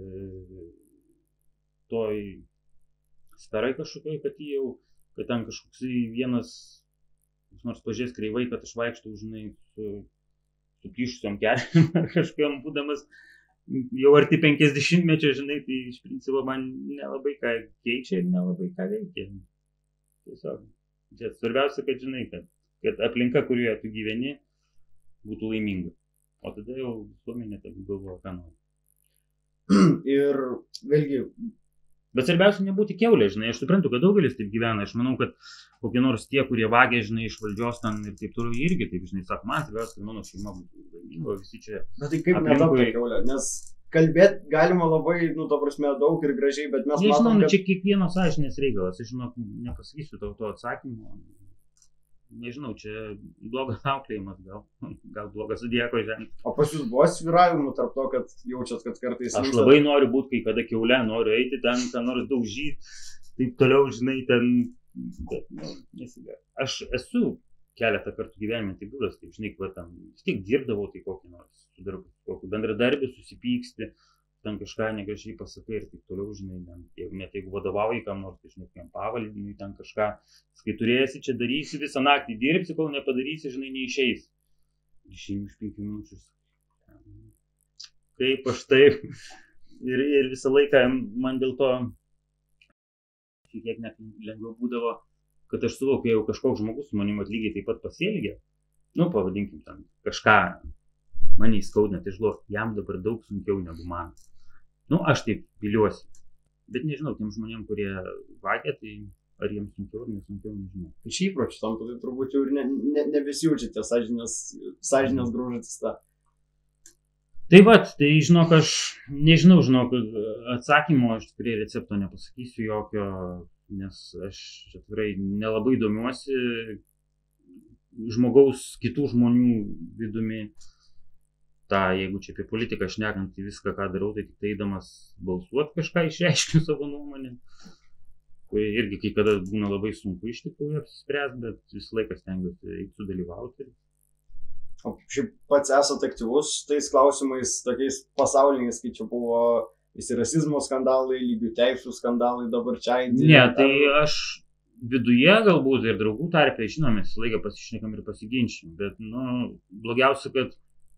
toj sferai kažkokioj, kad jau, kad ten kažkoks vienas, nors pažiūrės kreivai, kad aš vaikštau, žinai, su plyšusiom kelėm ar kažkokiam būdamas jau arti 50-mečio, žinai, tai iš principo man nelabai ką keičia ir nelabai ką veikia. Tiesiog, čia svarbiausia, kad žinai, kad aplinka, kurioje tu gyveni, būtų laiminga. O tada jau visuomenė tegu galvoja, ką nori. Ir vėlgi. Bet svarbiausia nebūti kiaulė, žinai, aš suprantu, kad daugelis taip gyvena, aš manau, kad kokie nors tie, kurie vagia, žinai, iš valdžios ten ir taip toliau, irgi taip, žinai, sako, man svarbiausia, kad mano šeima būtų laiminga, visi čia. Bet tai kaip netapti kiaulė, nes kalbėti galima labai, nu, to prasme, daug ir gražiai, bet mes nežinau, matom, kad... Čia kiekvieno sąžinės reikalas, aš žinau, nepasakysiu tau to atsakymo. Nežinau, čia blogas auklėjimas, gal blogas zodiako ženklas. O pas jūs buvo svyravimų tarp to, kad jaučiat, kad kartais... Aš labai noriu būti, kai kada kiaulė, noriu eiti ten, ką noriu daužyti, taip toliau, žinai, ten... Bet, nu, nesigėra. Aš esu keletą kartų gyvenime tai būdas, taip, žinai, va, ten vis tiek dirbdavau, tai kokį nors, kokį bendradarbį susipyksti, ten kažką negražiai pasakai ir taip toliau, žinai, net jeigu vadovauji kam nors, tai, žinai, kam pavaldiniui ten kažką, kai turėsi, čia darysi, visą naktį dirbsi, kol nepadarysi, žinai, neišeisi. Išeini už 5 minučių. Kaip aš taip. Ir visą laiką man dėl to šiek tiek net lengviau būdavo, kad aš suvokiau, jeigu kažkoks žmogus su manim lygiai taip pat pasielgia, nu, pavadinkim ten kažką mane įskaudina, tai žinau, jam dabar daug sunkiau negu man. Nu, aš taip viliuosi. Bet nežinau, tiem žmonėm, kurie vagia, tai ar jiems sunkiau ar nesunkiau, nežinau. Iš įpročių tam, tai turbūt jau ir nebesijaučiate sąžinės graužatis tą. Tai vat, tai žinok, aš nežinau, atsakymo, aš tikrai recepto nepasakysiu jokio, nes aš atvirai nelabai domiuosi žmogaus, kitų žmonių vidumi. Jeigu čia apie politiką šnekant, tai viską, ką darau, tai tik eidamas balsuoti kažką išreiškiu savo nuomonę, kuri irgi kai kada būna labai sunku iš tikrųjų apsispręsti, bet visą laiką stengiuosi sudalyvauti. O šiaip pats esate aktyvus tais klausimais, tokiais pasauliniais, kai čia buvo visi rasizmo skandalai, lygių teisų skandalai, dabar čia aidi. Ne, tai aš viduje galbūt ir draugų tarpe, žinome, visą laiką pasišnekam ir pasiginčim, bet, nu, blogiausia, kad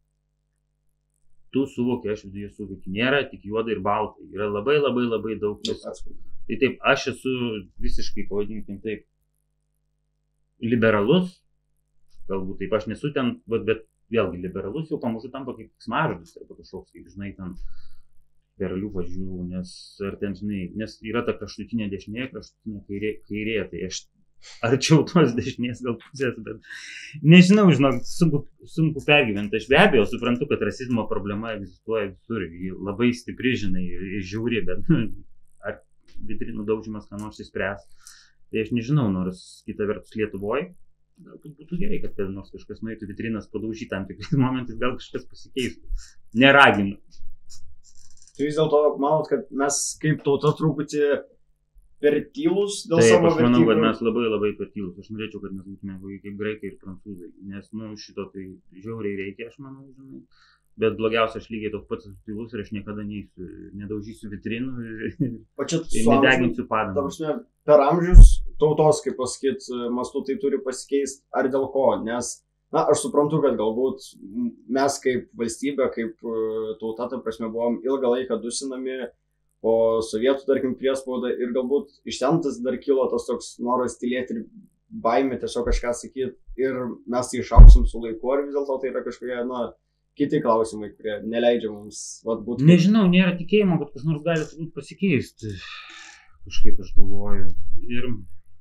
tu suvoki, aš viduje suvoki, nėra tik juoda ir balta, yra labai daug visko. Tai taip, aš esu visiškai, pavadinkim taip, liberalus, galbūt taip, aš nesu ten, bet vėlgi liberalus jau pamažu tampa kaip keiksmažodis arba kažkoks, kaip žinai, ten liberalių pažiūrų, nes yra ta kraštutinė dešinė, kraštutinė kairė, tai aš arčiau tos dešinės gal pusės, bet nežinau, sunku pergyventi. Aš be abejo suprantu, kad rasizmo problema egzistuoja visur, ji labai stipri, žinai, ir žiauri, bet ar vitrinų daužimas ką nors išspręs. Tai aš nežinau, nors kita vertus Lietuvoje galbūt būtų gerai, kad kada nors kažkas nueitų vitrinas padaužyti tam tikrais momentais, gal kažkas pasikeistų. Neraginu. Tai vis dėlto manot, kad mes kaip tauta truputį per tylus dėl Taip, savo aš manau, vertybių? kad mes labai labai per tylus. Aš norėčiau, kad mes būtume kaip graikai ir prancūzai, nes, šito tai žiauriai reikia, aš manau, žinai. Bet blogiausia, aš lygiai toks pats tylus ir aš niekada nedaužysiu vitrinų O čia ir nedeginsiu padangų. Ta prasme, per amžius tautos, kaip pasakyt, mastu tai turi pasikeisti, ar dėl ko, nes, aš suprantu, kad galbūt mes kaip valstybė, kaip tauta, ta prasme, buvom ilgą laiką dusinami po sovietų, tarkim, priespaudą ir galbūt iš ten tas dar kilo tas toks noras tylėti ir baimė tiesiog kažką sakyti ir mes tai išauksim su laiku, ar vis dėlto tai yra kažkokie, kiti klausimai, kurie neleidžia mums būti. Nežinau, nėra tikėjimo, kad kas nors gali turbūt pasikeisti. Kažkaip aš galvoju. Ir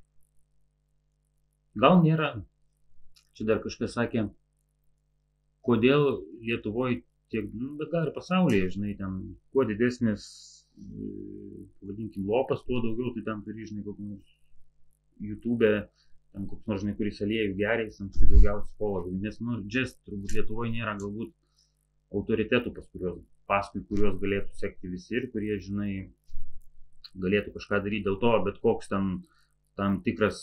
gal nėra. Čia dar kažkas sakė, kodėl Lietuvoje tiek, bet gal ir pasaulyje, žinai, ten kuo didesnis, vadinkim, lopas, tuo daugiau tu ten turi, žinai, kokį nors YouTube, ten koks nors, žinai, kuris aliejų geriais, ten turi daugiausiai followerių. Nes, just turbūt Lietuvoje nėra galbūt autoritetų, paskui kuriuos galėtų sekti visi ir kurie, žinai, galėtų kažką daryti dėl to, bet koks tam tikras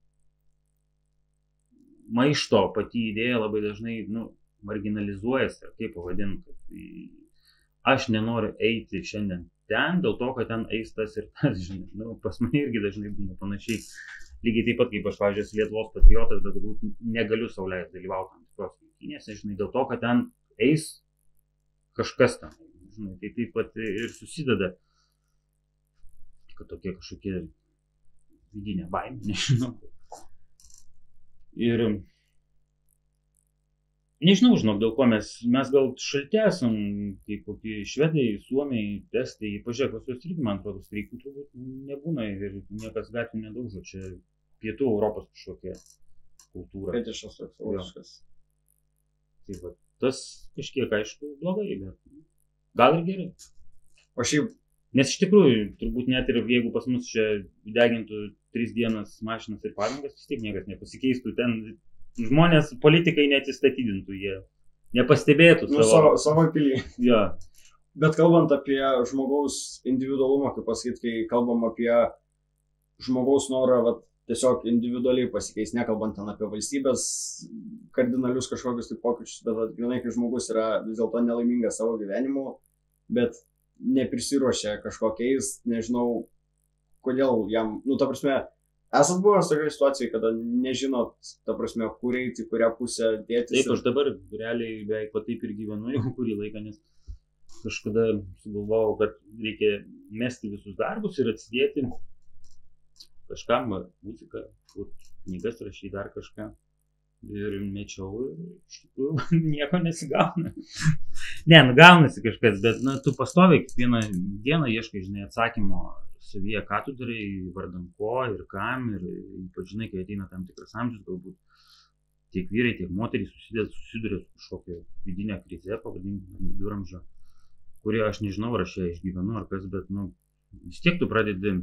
maišto pati idėja labai dažnai, marginalizuojasi, ar kaip pavadinti. Aš nenoriu eiti šiandien ten, dėl to, kad ten eis tas ir tas, žinai, pas mane irgi dažnai būna panašiai. Lygiai taip pat, kaip aš, pavyzdžiui, esu Lietuvos patriotas, bet galbūt negaliu sau leisti dalyvauti tam tikros lenktynėse, žinai, dėl to, kad ten eis kažkas ten, žinai, tai taip pat ir susideda, kad tokie kažkokie vidinė baimė, nežinau. Ir nežinau, žinok, dėl ko mes gal šalti esam, kaip kokie švedai, suomiai, estai, pažiūrėk, pas juos irgi, man atrodo, streikų turbūt nebūna ir niekas gatvė nedaužo, čia pietų Europos kažkokia kultūra. Fetišas toks savotiškas. Taip pat, tas kažkiek, aišku, blogai, bet gal ir gerai. O šiaip, nes iš tikrųjų, turbūt net ir jeigu pas mus čia degintų 3 dienas mašinas ir padangas, vis tiek niekas nepasikeistų, ten žmonės, politikai neatsistatydintų, jie nepastebėtų savo pilį. Ja. Bet kalbant apie žmogaus individualumą, kaip pasakyti, kai kalbam apie žmogaus norą tiesiog individualiai pasikeis, nekalbant ten apie valstybės kardinalius kažkokius tai pokyčius, bet vienai, kai žmogus yra vis dėlto nelaimingas savo gyvenimu, bet neprisiruošia kažkokiais, nežinau, kodėl jam, ta prasme, esat buvęs tokioje situacijoje, kada nežinot, ta prasme, kur eiti, kurią pusę dėtis. Taip, aš dabar realiai beveik taip ir gyvenu jau kurį laiką, nes kažkada sugalvojau, kad reikia mesti visus darbus ir atsidėti kažkam, muziką, knygas rašyti, dar kažką. Ir mečiau ir iš tikrųjų nieko nesigauna. Gaunasi kažkas, bet tu pastoviai kiekvieną dieną ieškai, žinai, atsakymo savyje, ką tu darai, vardan ko ir kam, ir ypač, žinai, kai ateina tam tikras amžius, galbūt tiek vyrai, tiek moterys susiduria su kažkokia vidinė krize, pavadinkime, viduramžio, kurie aš nežinau, ar aš ją išgyvenu, ar kas, bet, vis tiek tu pradedi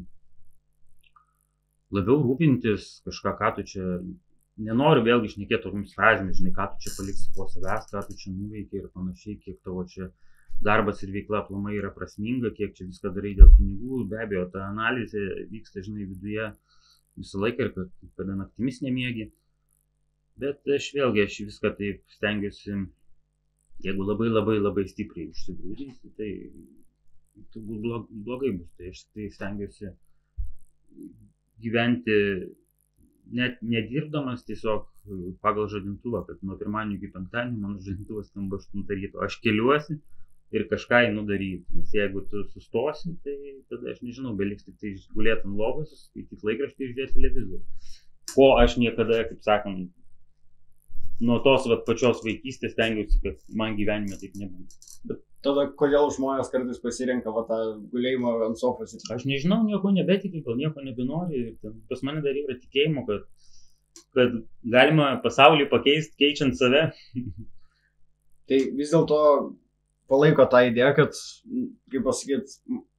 labiau rūpintis kažką, ką tu čia, nenoriu vėlgi šnekėti tokiamis frazėmis, žinai, ką tu čia paliksi po savęs, ką tu čia nuveikia ir panašiai, kiek tavo čia darbas ir veikla aplamai yra prasminga, kiek čia viską darai dėl pinigų, be abejo, ta analizė vyksta, žinai, viduje visą laiką ir kada naktimis nemiegi, bet aš viską taip stengiuosi, jeigu labai stipriai užsigrūdinsi, tai turbūt blogai bus, tai aš tai stengiuosi gyventi net nedirbdamas, tiesiog pagal žadintuvą, kad nuo pirmadienio iki penktadienio mano žadintuvas skamba 8 ryto. Aš keliuosi ir kažką einu daryti, nes jeigu tu sustosi, tai tada aš nežinau, beliks tik tai gulėti ant lovos, skaityti laikraštį ir žiūrėti televizorių. Ko aš niekada, kaip sakant, nuo tos pačios vaikystės stengiausi, kad man gyvenime taip nebūtų. Bet tada kodėl žmonės kartais pasirenka tą gulėjimą ant sofos? Aš nežinau, nieko nebetikiu, gal nieko nebenori. Pas mane dar yra tikėjimo, kad galima pasaulį pakeisti, keičiant save. Tai vis dėlto palaiko tą idėją, kad, kaip pasakyti,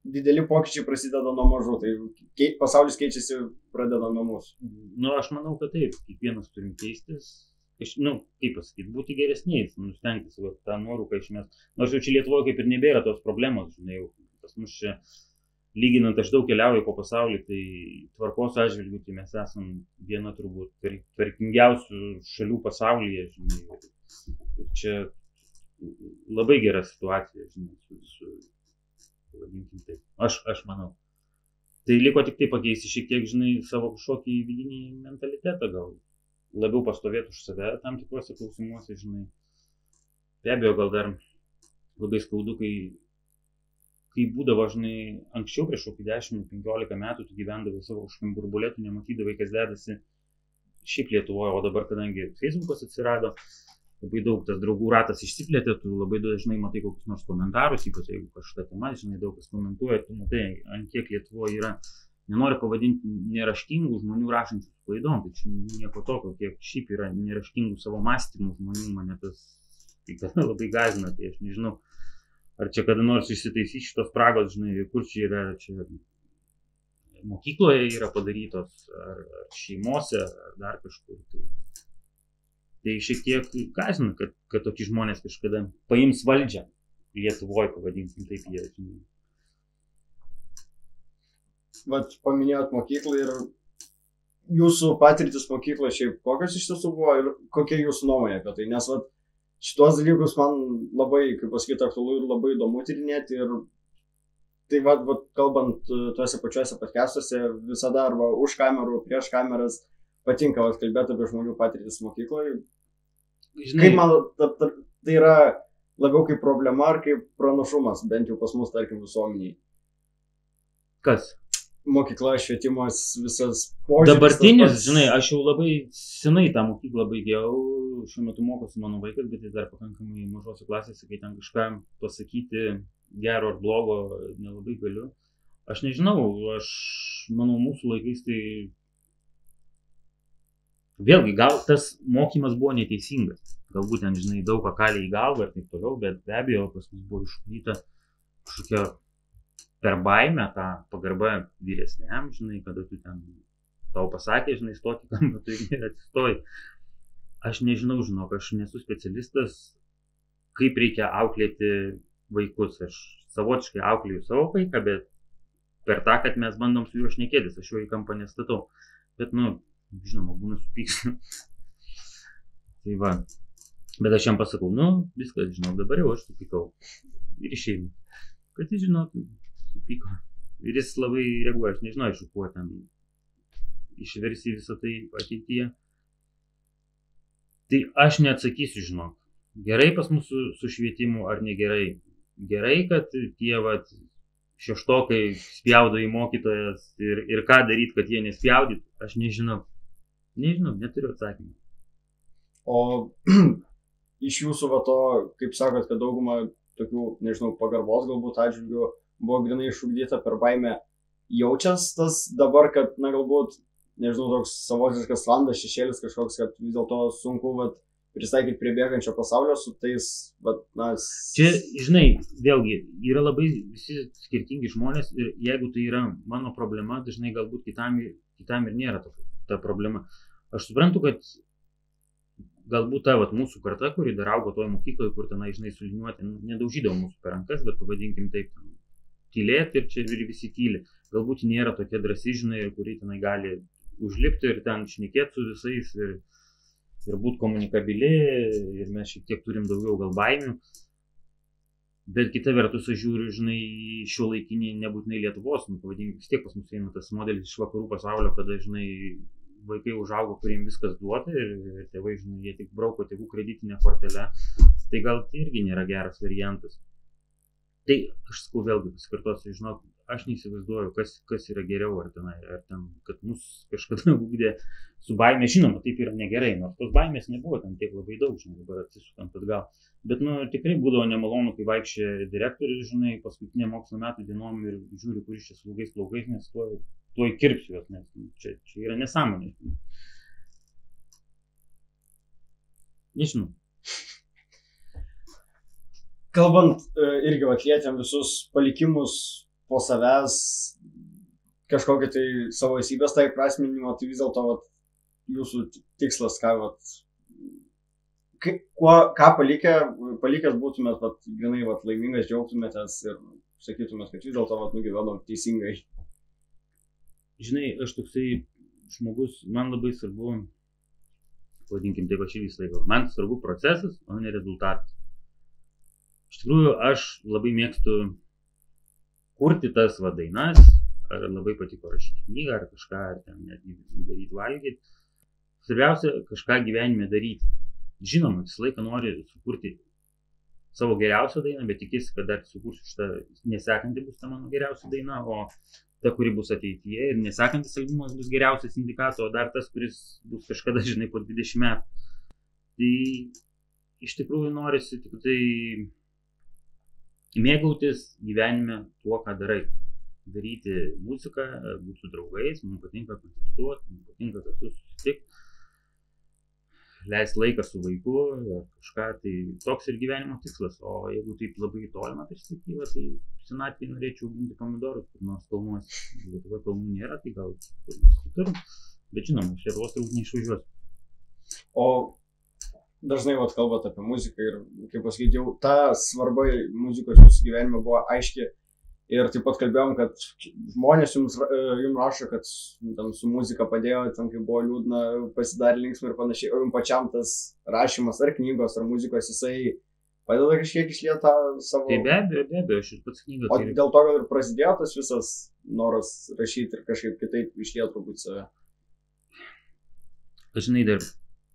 dideli pokyčiai prasideda nuo mažų, tai pasaulis keičiasi pradeda nuo mūsų. Nu, aš manau, kad taip, kiekvienas turim keistis, kaip pasakyti, būti geresniais, stengtis tą nuorūką išmest. Nors jau čia Lietuvoje kaip ir nebėra tos problemos, žinai, jau pas mus čia lyginant, aš daug keliauju po pasaulį, tai tvarkos atžvilgių, tai mes esam viena turbūt tvarkingiausių šalių pasaulyje, žinai, ir čia labai gera situacija, žinai, vadinkim taip, aš manau. Tai liko tik tai pakeisti šiek tiek, žinai, savo kažkokį vidinį mentalitetą, gal labiau pastovėti už save tam tikruose klausimuose, žinai. Be abejo, gal dar labai skaudu, kai būdavo, žinai, anksčiau prieš kokį 10-15 metų tu gyvendavai savo kažkam burbulė, tu nematydavai, kas dedasi šiaip Lietuvoje, o dabar, kadangi Facebookas atsirado, labai daug tas draugų ratas išsiplėtė, tu labai dažnai matai kokius nors komentarus, ypač jeigu kažką tema, žinai, daug kas komentuoja, tu matai, ant kiek Lietuvoje yra, nenoriu pavadinti neraštingų žmonių rašančių klaidom, tai čia nieko tokio, kiek šiaip yra neraštingų savo mąstymų žmonių, mane tas labai gąsdina, tai aš nežinau, ar čia kada nors išsitaisys šitos spragos, žinai, kur čia yra, čia mokykloje yra padarytos, ar šeimose, ar dar kažkur. Tai šiek tiek gąsdina, kad tokie žmonės kažkada paims valdžią Lietuvoje, pavadinkim taip jie. Vat paminėjot mokyklą ir jūsų patirtis mokykloje šiaip kokios iš tiesų buvo ir kokia jūsų nuomonė apie tai, nes vat šitos dalykus man labai, kaip pasakyti, aktualu ir labai įdomu tyrinėti ir tai vat kalbant tuose pačiuose podcastuose visada arba už kamerų, prieš kameras patinka kalbėti apie žmonių patirtis mokykloje. Žinai, kaip man tai yra labiau kaip problema ar kaip pranašumas, bent jau pas mus, tarkim, visuomeniai. Kas? Mokykla, švietimas, visas požiūris. Dabartinis, žinai, aš jau labai senai tą mokyklą baigiau, šiuo metu mokosi mano vaikas, bet jis dar pakankamai mažose klasėse, kai ten kažką pasakyti gero ar blogo nelabai galiu. Aš nežinau, aš manau, mūsų laikais tai vėlgi, gal tas mokymas buvo neteisingas, galbūt ten, žinai, daug ką kalė į galvą ir taip toliau, bet be abejo, pas mus buvo išugdyta kažkokia per baimę tą pagarbą vyresniam, žinai, kada tu ten tau pasakė, žinai, stoti kampą, tu ir atsistoji. Aš nežinau, žinok, aš nesu specialistas, kaip reikia auklėti vaikus. Aš savotiškai auklėju savo vaiką, bet per tą, kad mes bandom su juo šnekėtis, aš jo į kampą nestatau. Bet, žinoma, būna supyksiu. Tai va. Bet aš jam pasakau, viskas, žinau, dabar jau aš supykau. Ir išeinu. Kad jis žinotų, supyko. Ir jis labai reaguoja, aš nežinau, iš kuo ten išversi visą tai ateityje. Tai aš neatsakysiu, žinok. Gerai pas mūsų su švietimu ar negerai. Gerai, kad tie, šeštokai spjaudo į mokytojas ir ką daryti, kad jie nespjaudytų, aš nežinau. Nežinau, neturiu atsakymą. O iš jūsų to, kaip sakot, kad dauguma tokių, nežinau, pagarbos galbūt atžvilgių buvo grynai išugdyta per baimę, jaučias tas dabar, kad, galbūt, nežinau, toks savotiškas landas, šešėlis kažkoks, kad vis dėlto sunku, pristaikyti prie bėgančio pasaulio su tais, Čia, žinai, vėlgi, yra labai visi skirtingi žmonės ir jeigu tai yra mano problema, dažnai galbūt kitam ir nėra ta problema. Aš suprantu, kad galbūt ta mūsų karta, kuri dar augo toje mokykloje, kur tenai, žinai, suliniuoti, nedaužydavo mūsų per rankas, bet pavadinkim taip, tylėti ir čia ir visi tyli. Galbūt nėra tokia drąsi, žinai, kuri tenai gali užlipti ir ten šnekėti su visais ir būti komunikabili ir mes šiek tiek turim daugiau gal baimių. Bet kita vertus, aš žiūriu, žinai, šio laikinį nebūtinai Lietuvos, pavadinkim, vis tiek pas mus eina tas modelis iš vakarų pasaulio, kada, žinai, vaikai užaugo, kuriems viskas duota ir tėvai, žinai, jie tik brauko tėvų kreditinę kortelę, tai gal tai irgi nėra geras variantas. Tai aš sakau vėlgi, pasikartosiu, žinok, aš neįsivaizduoju, kas yra geriau, ar ten, kad mus kažkada ugdė su baime, žinoma, taip yra negerai, nors tos baimės nebuvo ten tiek labai daug, žinai, dabar atsisukant atgal. Bet, tikrai būdavo nemalonu, kai vaikščia direktorius, žinai, paskutinė mokslo metų dienom ir žiūri, kuris čia su ilgais plaukais, nes tuoj kirpsiu juos, nes čia yra nesąmonė. Nežinau. Kalbant irgi lietėm visus palikimus po savęs kažkokį tai savo esybės tai prasminimo, tai vis dėlto vat, jūsų tikslas, ką palikęs būtumėt, vat, grinai vat, laimingas, džiaugtumėtės ir sakytumėt, kad vis dėlto nugyvenom teisingai. Žinai, aš toksai žmogus, man labai svarbu, vadinkim taip aš visą laiką, man svarbu procesas, o ne rezultatas. Iš tikrųjų, aš labai mėgstu kurti tas dainas, ar labai patiko rašyti knygą, ar kažką, ar ten netgi daryti valgyti. Svarbiausia, kažką gyvenime daryti. Žinoma, visą laiką nori sukurti savo geriausią dainą, bet tikėsi, kad dar sukursiu šitą nesekanti bus ta mano geriausia daina, o ta, kuri bus ateityje ir nesekantis albumas bus geriausias indikato, o dar tas, kuris bus kažkada, žinai, po 20 metų. Tai iš tikrųjų norisi tik tai mėgautis gyvenime tuo, ką darai. Daryti muziką, būti su draugais, mums patinka koncertuoti, mums patinka kartu susitikti, leisti laiką su vaiku, kažką, tai toks ir gyvenimo tikslas. O jeigu taip labai tolimą perspektyvą, tai senatvėje norėčiau auginti pomidorus, kur nors kalnuose. Lietuvoje kalnų nėra, tai gal kur nors kitur, bet žinoma, iš Lietuvos turbūt neišvažiuosiu. O dažnai kalbat apie muziką ir, kaip pasakyti, jau ta svarba muzikos jūsų gyvenime buvo aiški. Ir taip pat kalbėjom, kad žmonės jums rašo, kad tam, su muzika padėjo, tam, kai buvo liūdna, pasidarė linksma ir panašiai. O jums pačiam tas rašymas ar knygos, ar muzikos, jisai padeda kažkiek išlieti tą savo... Tai be abejo, aš ir pats knygą. O dėl to gal ir prasidėjo tas visas noras rašyti ir kažkaip kitaip išlieti turbūt save. Žinai, dar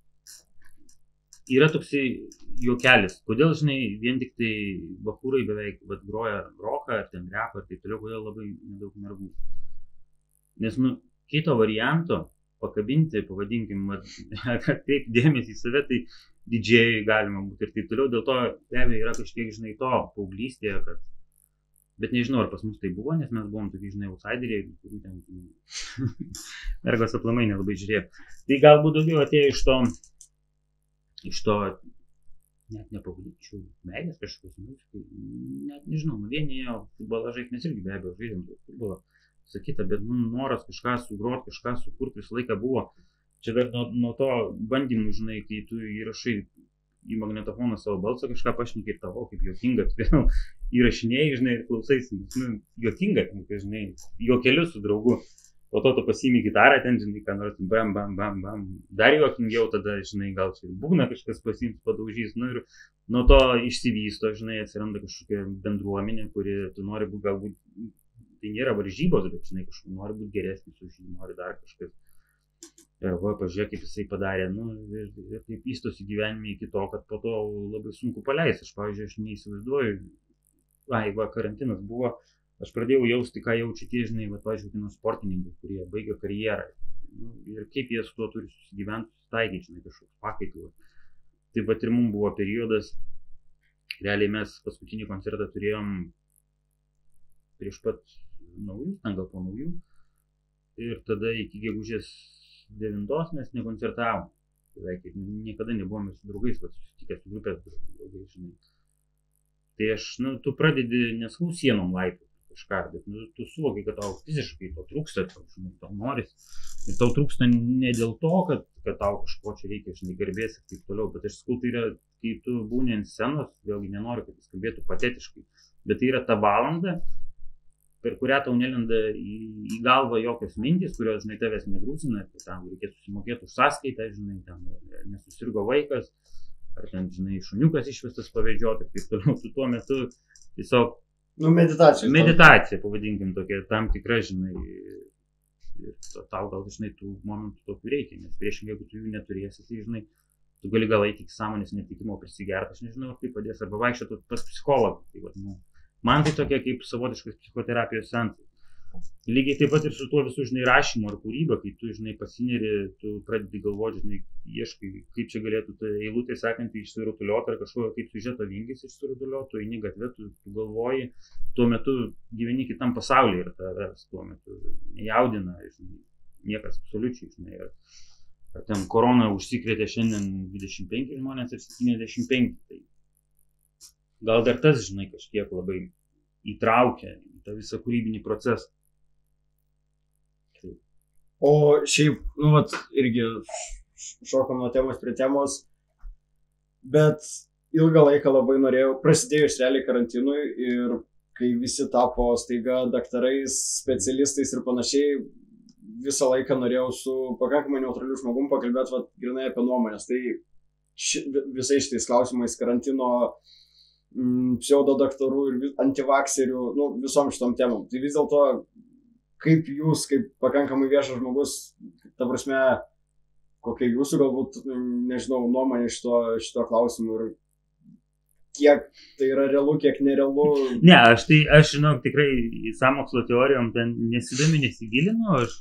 yra toksai juokelis, kodėl, žinai, vien tik tai bachūrai beveik groja roką ar ten repą ir taip toliau, kodėl labai nedaug mergų. Nes, kito varianto pakabinti, pavadinkim, atkreipti dėmesį į save, tai didžėjai galima būti ir taip toliau, dėl to be abejo yra kažkiek, žinai, to paauglystėje, kad... Bet nežinau, ar pas mus tai buvo, nes mes buvom tokie, žinai, outsideriai, kurių ten mergos aplamai nelabai žiūrėjo. Tai galbūt daugiau atėjo iš to net nepavadinčiau meilės kažkokios muzikai, net nežinau, vieni ėjo futbolą žaisti, mes irgi be abejo žaidėm futbolą, sakyta, bet noras kažką sugroti, kažką sukurti visą laiką buvo. Čia dar nuo to bandymų, žinai, kai tu įrašai į magnetofoną savo balsą, kažką pašneki ir tavo, kaip juokinga, tu įrašinėjai, žinai, ir klausaisi, juokinga, žinai, juokeliu su draugu. Po to tu pasiimi gitarą, ten, žinai, ką nors, bam, bam, bam, bam. Dar juokingiau tada, žinai, gal čia ir būgną kažkas pasiims, padaužys, ir nuo to išsivysto, žinai, atsiranda kažkokia bendruomenė, kuri tu nori būti, galbūt, tai nėra varžybos, bet, žinai, kažkur nori būti geresnis už jį, nori dar kažkas. Ir pažiūrėk, kaip jisai padarė, ir taip vystosi gyvenime iki to, kad po to labai sunku paleisti. Aš, pavyzdžiui, aš neįsivaizduoju, karantinas buvo. Aš pradėjau jausti, ką jaučia tie, žinai, pavyzdžiui, sportininkai, kurie baigia karjerą. Ir kaip jie su tuo turi susigyventi, susitaikyti, žinai, kažkoks pakaitalas. Taip pat ir mums buvo periodas, realiai mes paskutinį koncertą turėjom prieš pat naujus, ten gal po naujų. Ir tada iki gegužės 9 mes nekoncertavom. Beveik niekada nebuvome su draugais, susitikę su grupės draugais, žinai. Tai aš, tu pradedi neskau sienom laipti kažką, bet tu suvoki, kad tau fiziškai to trūksta, tau norisi. Ir tau trūksta ne dėl to, kad tau kažko čia reikia, žinai, garbės ir taip toliau, bet aš sakau, tai yra, kai tu būni ant scenos, vėlgi nenoriu, kad jis skambėtų patetiškai, bet tai yra ta valanda, per kurią tau nelenda į galvą jokios mintys, kurios, žinai, tavęs negrūsina, tai tam reikės susimokėti už sąskaitą, žinai, ten nesusirgo vaikas, ar ten, žinai, šuniukas išvestas pavedžioti ir taip toliau, tu tuo metu tiesiog meditacija, pavadinkim, tokia tam tikra, žinai, ir tau gal, žinai, tų momentų tokių reikia, nes priešingai, jeigu tu jų neturėsi, tai, žinai, tu gali gal eiti iki sąmonės netikimo prisigerti, aš nežinau, ar tai padės, arba vaikščioti pas psichologą, tai, man tai tokia kaip savotiškas psichoterapijos seansas. Lygiai taip pat ir su tuo visų, žinai, rašymu ar kūryba, kai tu, žinai, pasineri, tu pradedi galvoti, žinai, ieškai, kaip čia galėtų ta eilutė sekantį išsirutuliuoti ar kažkokio kaip siužeto vingis išsirutuliuoti, tu eini gatvę, tu galvoji, tuo metu gyveni kitam pasaulyje ir tavęs tuo metu nejaudina, žinai, niekas absoliučiai, žinai, ar ten korona užsikrėtė šiandien 25 žmonės ir 75, tai gal dar tas, žinai, kažkiek labai įtraukia į tą visą kūrybinį procesą. O šiaip, nu, vat, irgi šokam nuo temos prie temos, bet ilgą laiką labai norėjau, prasidėjus realiai karantinui ir kai visi tapo staiga daktarais, specialistais ir panašiai, visą laiką norėjau su pakankamai neutraliu žmogum pakalbėti, vat, grinai apie nuomonės. Tai visais šitais klausimais karantino, pseudodaktarų ir antivakserių, nu, visom šitom temom. Tai vis dėlto, kaip jūs, kaip pakankamai viešas žmogus, ta prasme, kokia jūsų galbūt, nežinau, nuomonė šito klausimu ir kiek tai yra realu, kiek nerealu? Ne, aš žinau, tikrai į sąmokslo teorijom ten nesigilinu, aš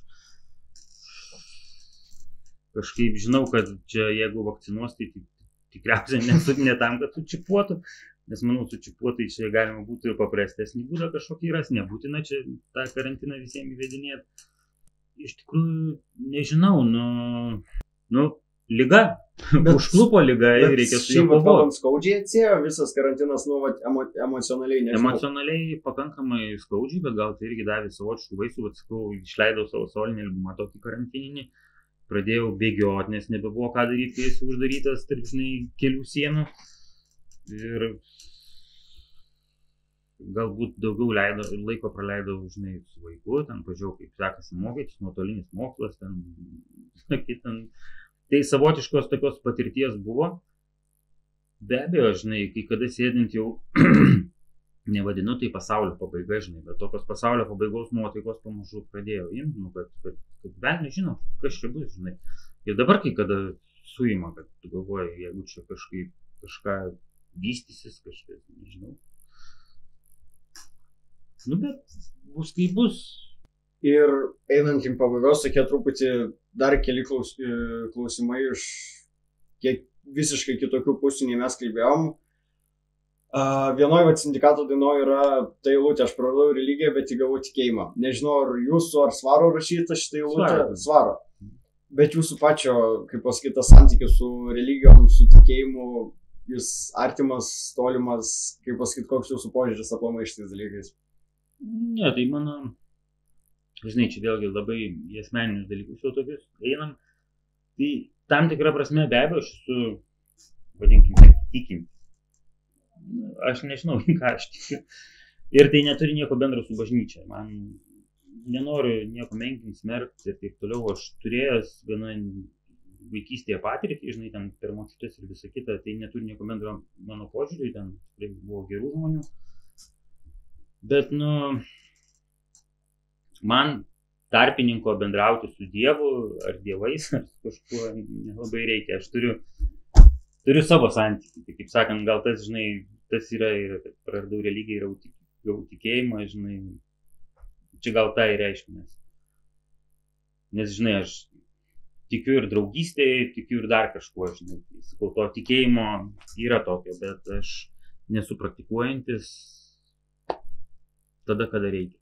kažkaip žinau, kad čia jeigu vakcinuos, tai tikriausiai ne tam, kad sučipuotų, nes manau, sučipuotai čia galima būtų ir paprastesnį būdą kažkokį ras, nebūtina čia tą karantiną visiems įvedinėti. Iš tikrųjų, nežinau, liga, užklupo liga ir reikia su juo kovoti. Skaudžiai atsėjo visas karantinas, emocionaliai, nežinau. Emocionaliai pakankamai skaudžiai, bet gal tai irgi davė savotiškų vaisių, bet sakau, išleidau savo solinį albumą tokį karantininį, pradėjau bėgioti, nes nebebuvo ką daryti, kai esi uždarytas tarp, kelių sienų ir galbūt daugiau laiko praleidau, su vaiku, ten pažiūrėjau, kaip sekasi mokytis, nuotolinis mokslas, tai savotiškos tokios patirties buvo. Be abejo, kai kada sėdint jau, nevadinu tai pasaulio pabaiga, bet tokios pasaulio pabaigos nuotaikos pamažu pradėjo imti, kad bent nežinau, kas čia bus, Ir dabar, kai kada suima, kad tu galvoji, jeigu čia kažką vystysis, kažkas, nežinau. Bet bus kaip bus. Ir einant link pabaigos, tokie truputį dar keli klausimai iš kiek visiškai kitokių pusių, nei mes kalbėjom. Vienoj sindikato dainoj yra ta eilutė, aš praradau religiją, bet įgavau tikėjimą. Nežinau, ar jūsų, ar Svaro rašyta šitą eilutę? Svaro. Bet jūsų pačio, kaip pasakytas, santykis su religijom, su tikėjimu, jūs artimas, tolimas, kaip pasakyti, koks jūsų požiūris aplamai šitais dalykais? Ne, tai mano, čia vėlgi labai į asmeninius dalykus jau tokius einam. Tai tam tikrą prasme be abejo aš esu, vadinkime, tikintis. Aš nežinau, ką aš tikiu. Ir tai neturi nieko bendro su bažnyčia. Man nenoriu nieko menkinti, smerkti ir taip toliau. Aš turėjęs gana vaikystėje patirtį, ten per močiutės ir visą kitą, tai neturi nieko bendro mano požiūriui, ten buvo gerų žmonių. Bet, man tarpininko bendrauti su Dievu ar dievais ar kažkuo nelabai reikia. Aš turiu savo santykį. Tai, kaip sakant, gal tas, tas yra, kad praradau religiją ir gavau tikėjimą, čia gal tai reiškia. Nes, aš tikiu ir draugystėje, tikiu ir dar kažkuo, sakau, to tikėjimo yra tokio, bet aš nesu praktikuojantis tada, kada reikia.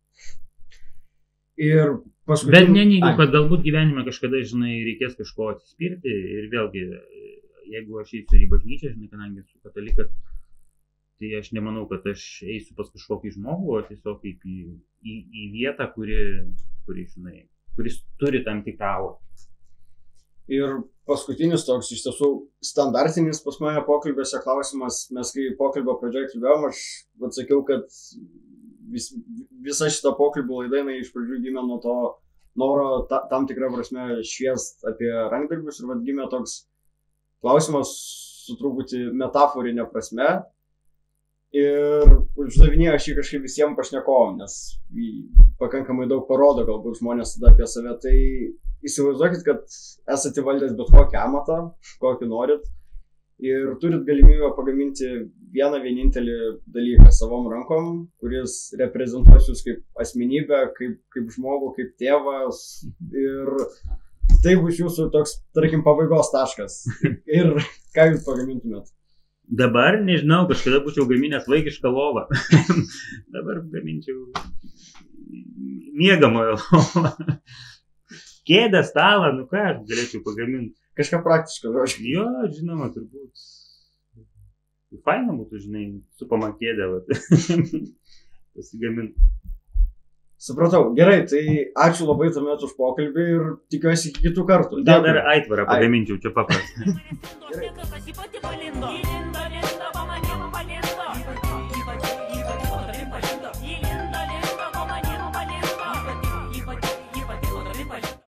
Ir paskui... Bet neneigiu, kad galbūt gyvenime kažkada, reikės kažko atsispirti ir vėlgi, jeigu aš eisiu į bažnyčią, kadangi esu katalikas, tai aš nemanau, kad aš eisiu pas kažkokį žmogų, o tiesiog kaip į vietą, kuris turi tam tikrą aurą. Ir paskutinis toks iš tiesų standartinis pas mane pokalbėse klausimas, mes kai pokalbio pradžioje kalbėjom, aš atsakiau, kad visa šita pokalbio laida iš pradžių gimė nuo to noro tam tikrą prasme šviest apie rankdarbius ir gimė toks klausimas su truputį metaforinė prasme ir uždavinėjau aš jį kažkaip visiems pašnekovom, nes pakankamai daug parodo galbūt žmonės tada apie save. Tai įsivaizduokit, kad esate valdęs bet kokį amatą, kokį norit ir turit galimybę pagaminti vieną vienintelį dalyką savom rankom, kuris reprezentuos jūs kaip asmenybę, kaip žmogų, kaip tėvas ir tai bus jūsų toks, tarkim, pabaigos taškas. Ir ką jūs pagamintumėt? Dabar, nežinau, kažkada būčiau gaminęs vaikišką lovą. Dabar gaminčiau miegamojo lovą. Kėdę, stalą, ką aš galėčiau pagaminti? Kažką praktiško, žodžiu. Jo, žinoma, turbūt. Faina būtų, supama kėdę. pasigaminti. Supratau, gerai, tai ačiū labai tuomet už pokalbį ir tikiuosi iki kitų kartų. Gal dar aitvarą pagaminčiau, čia paprasta. Gerai.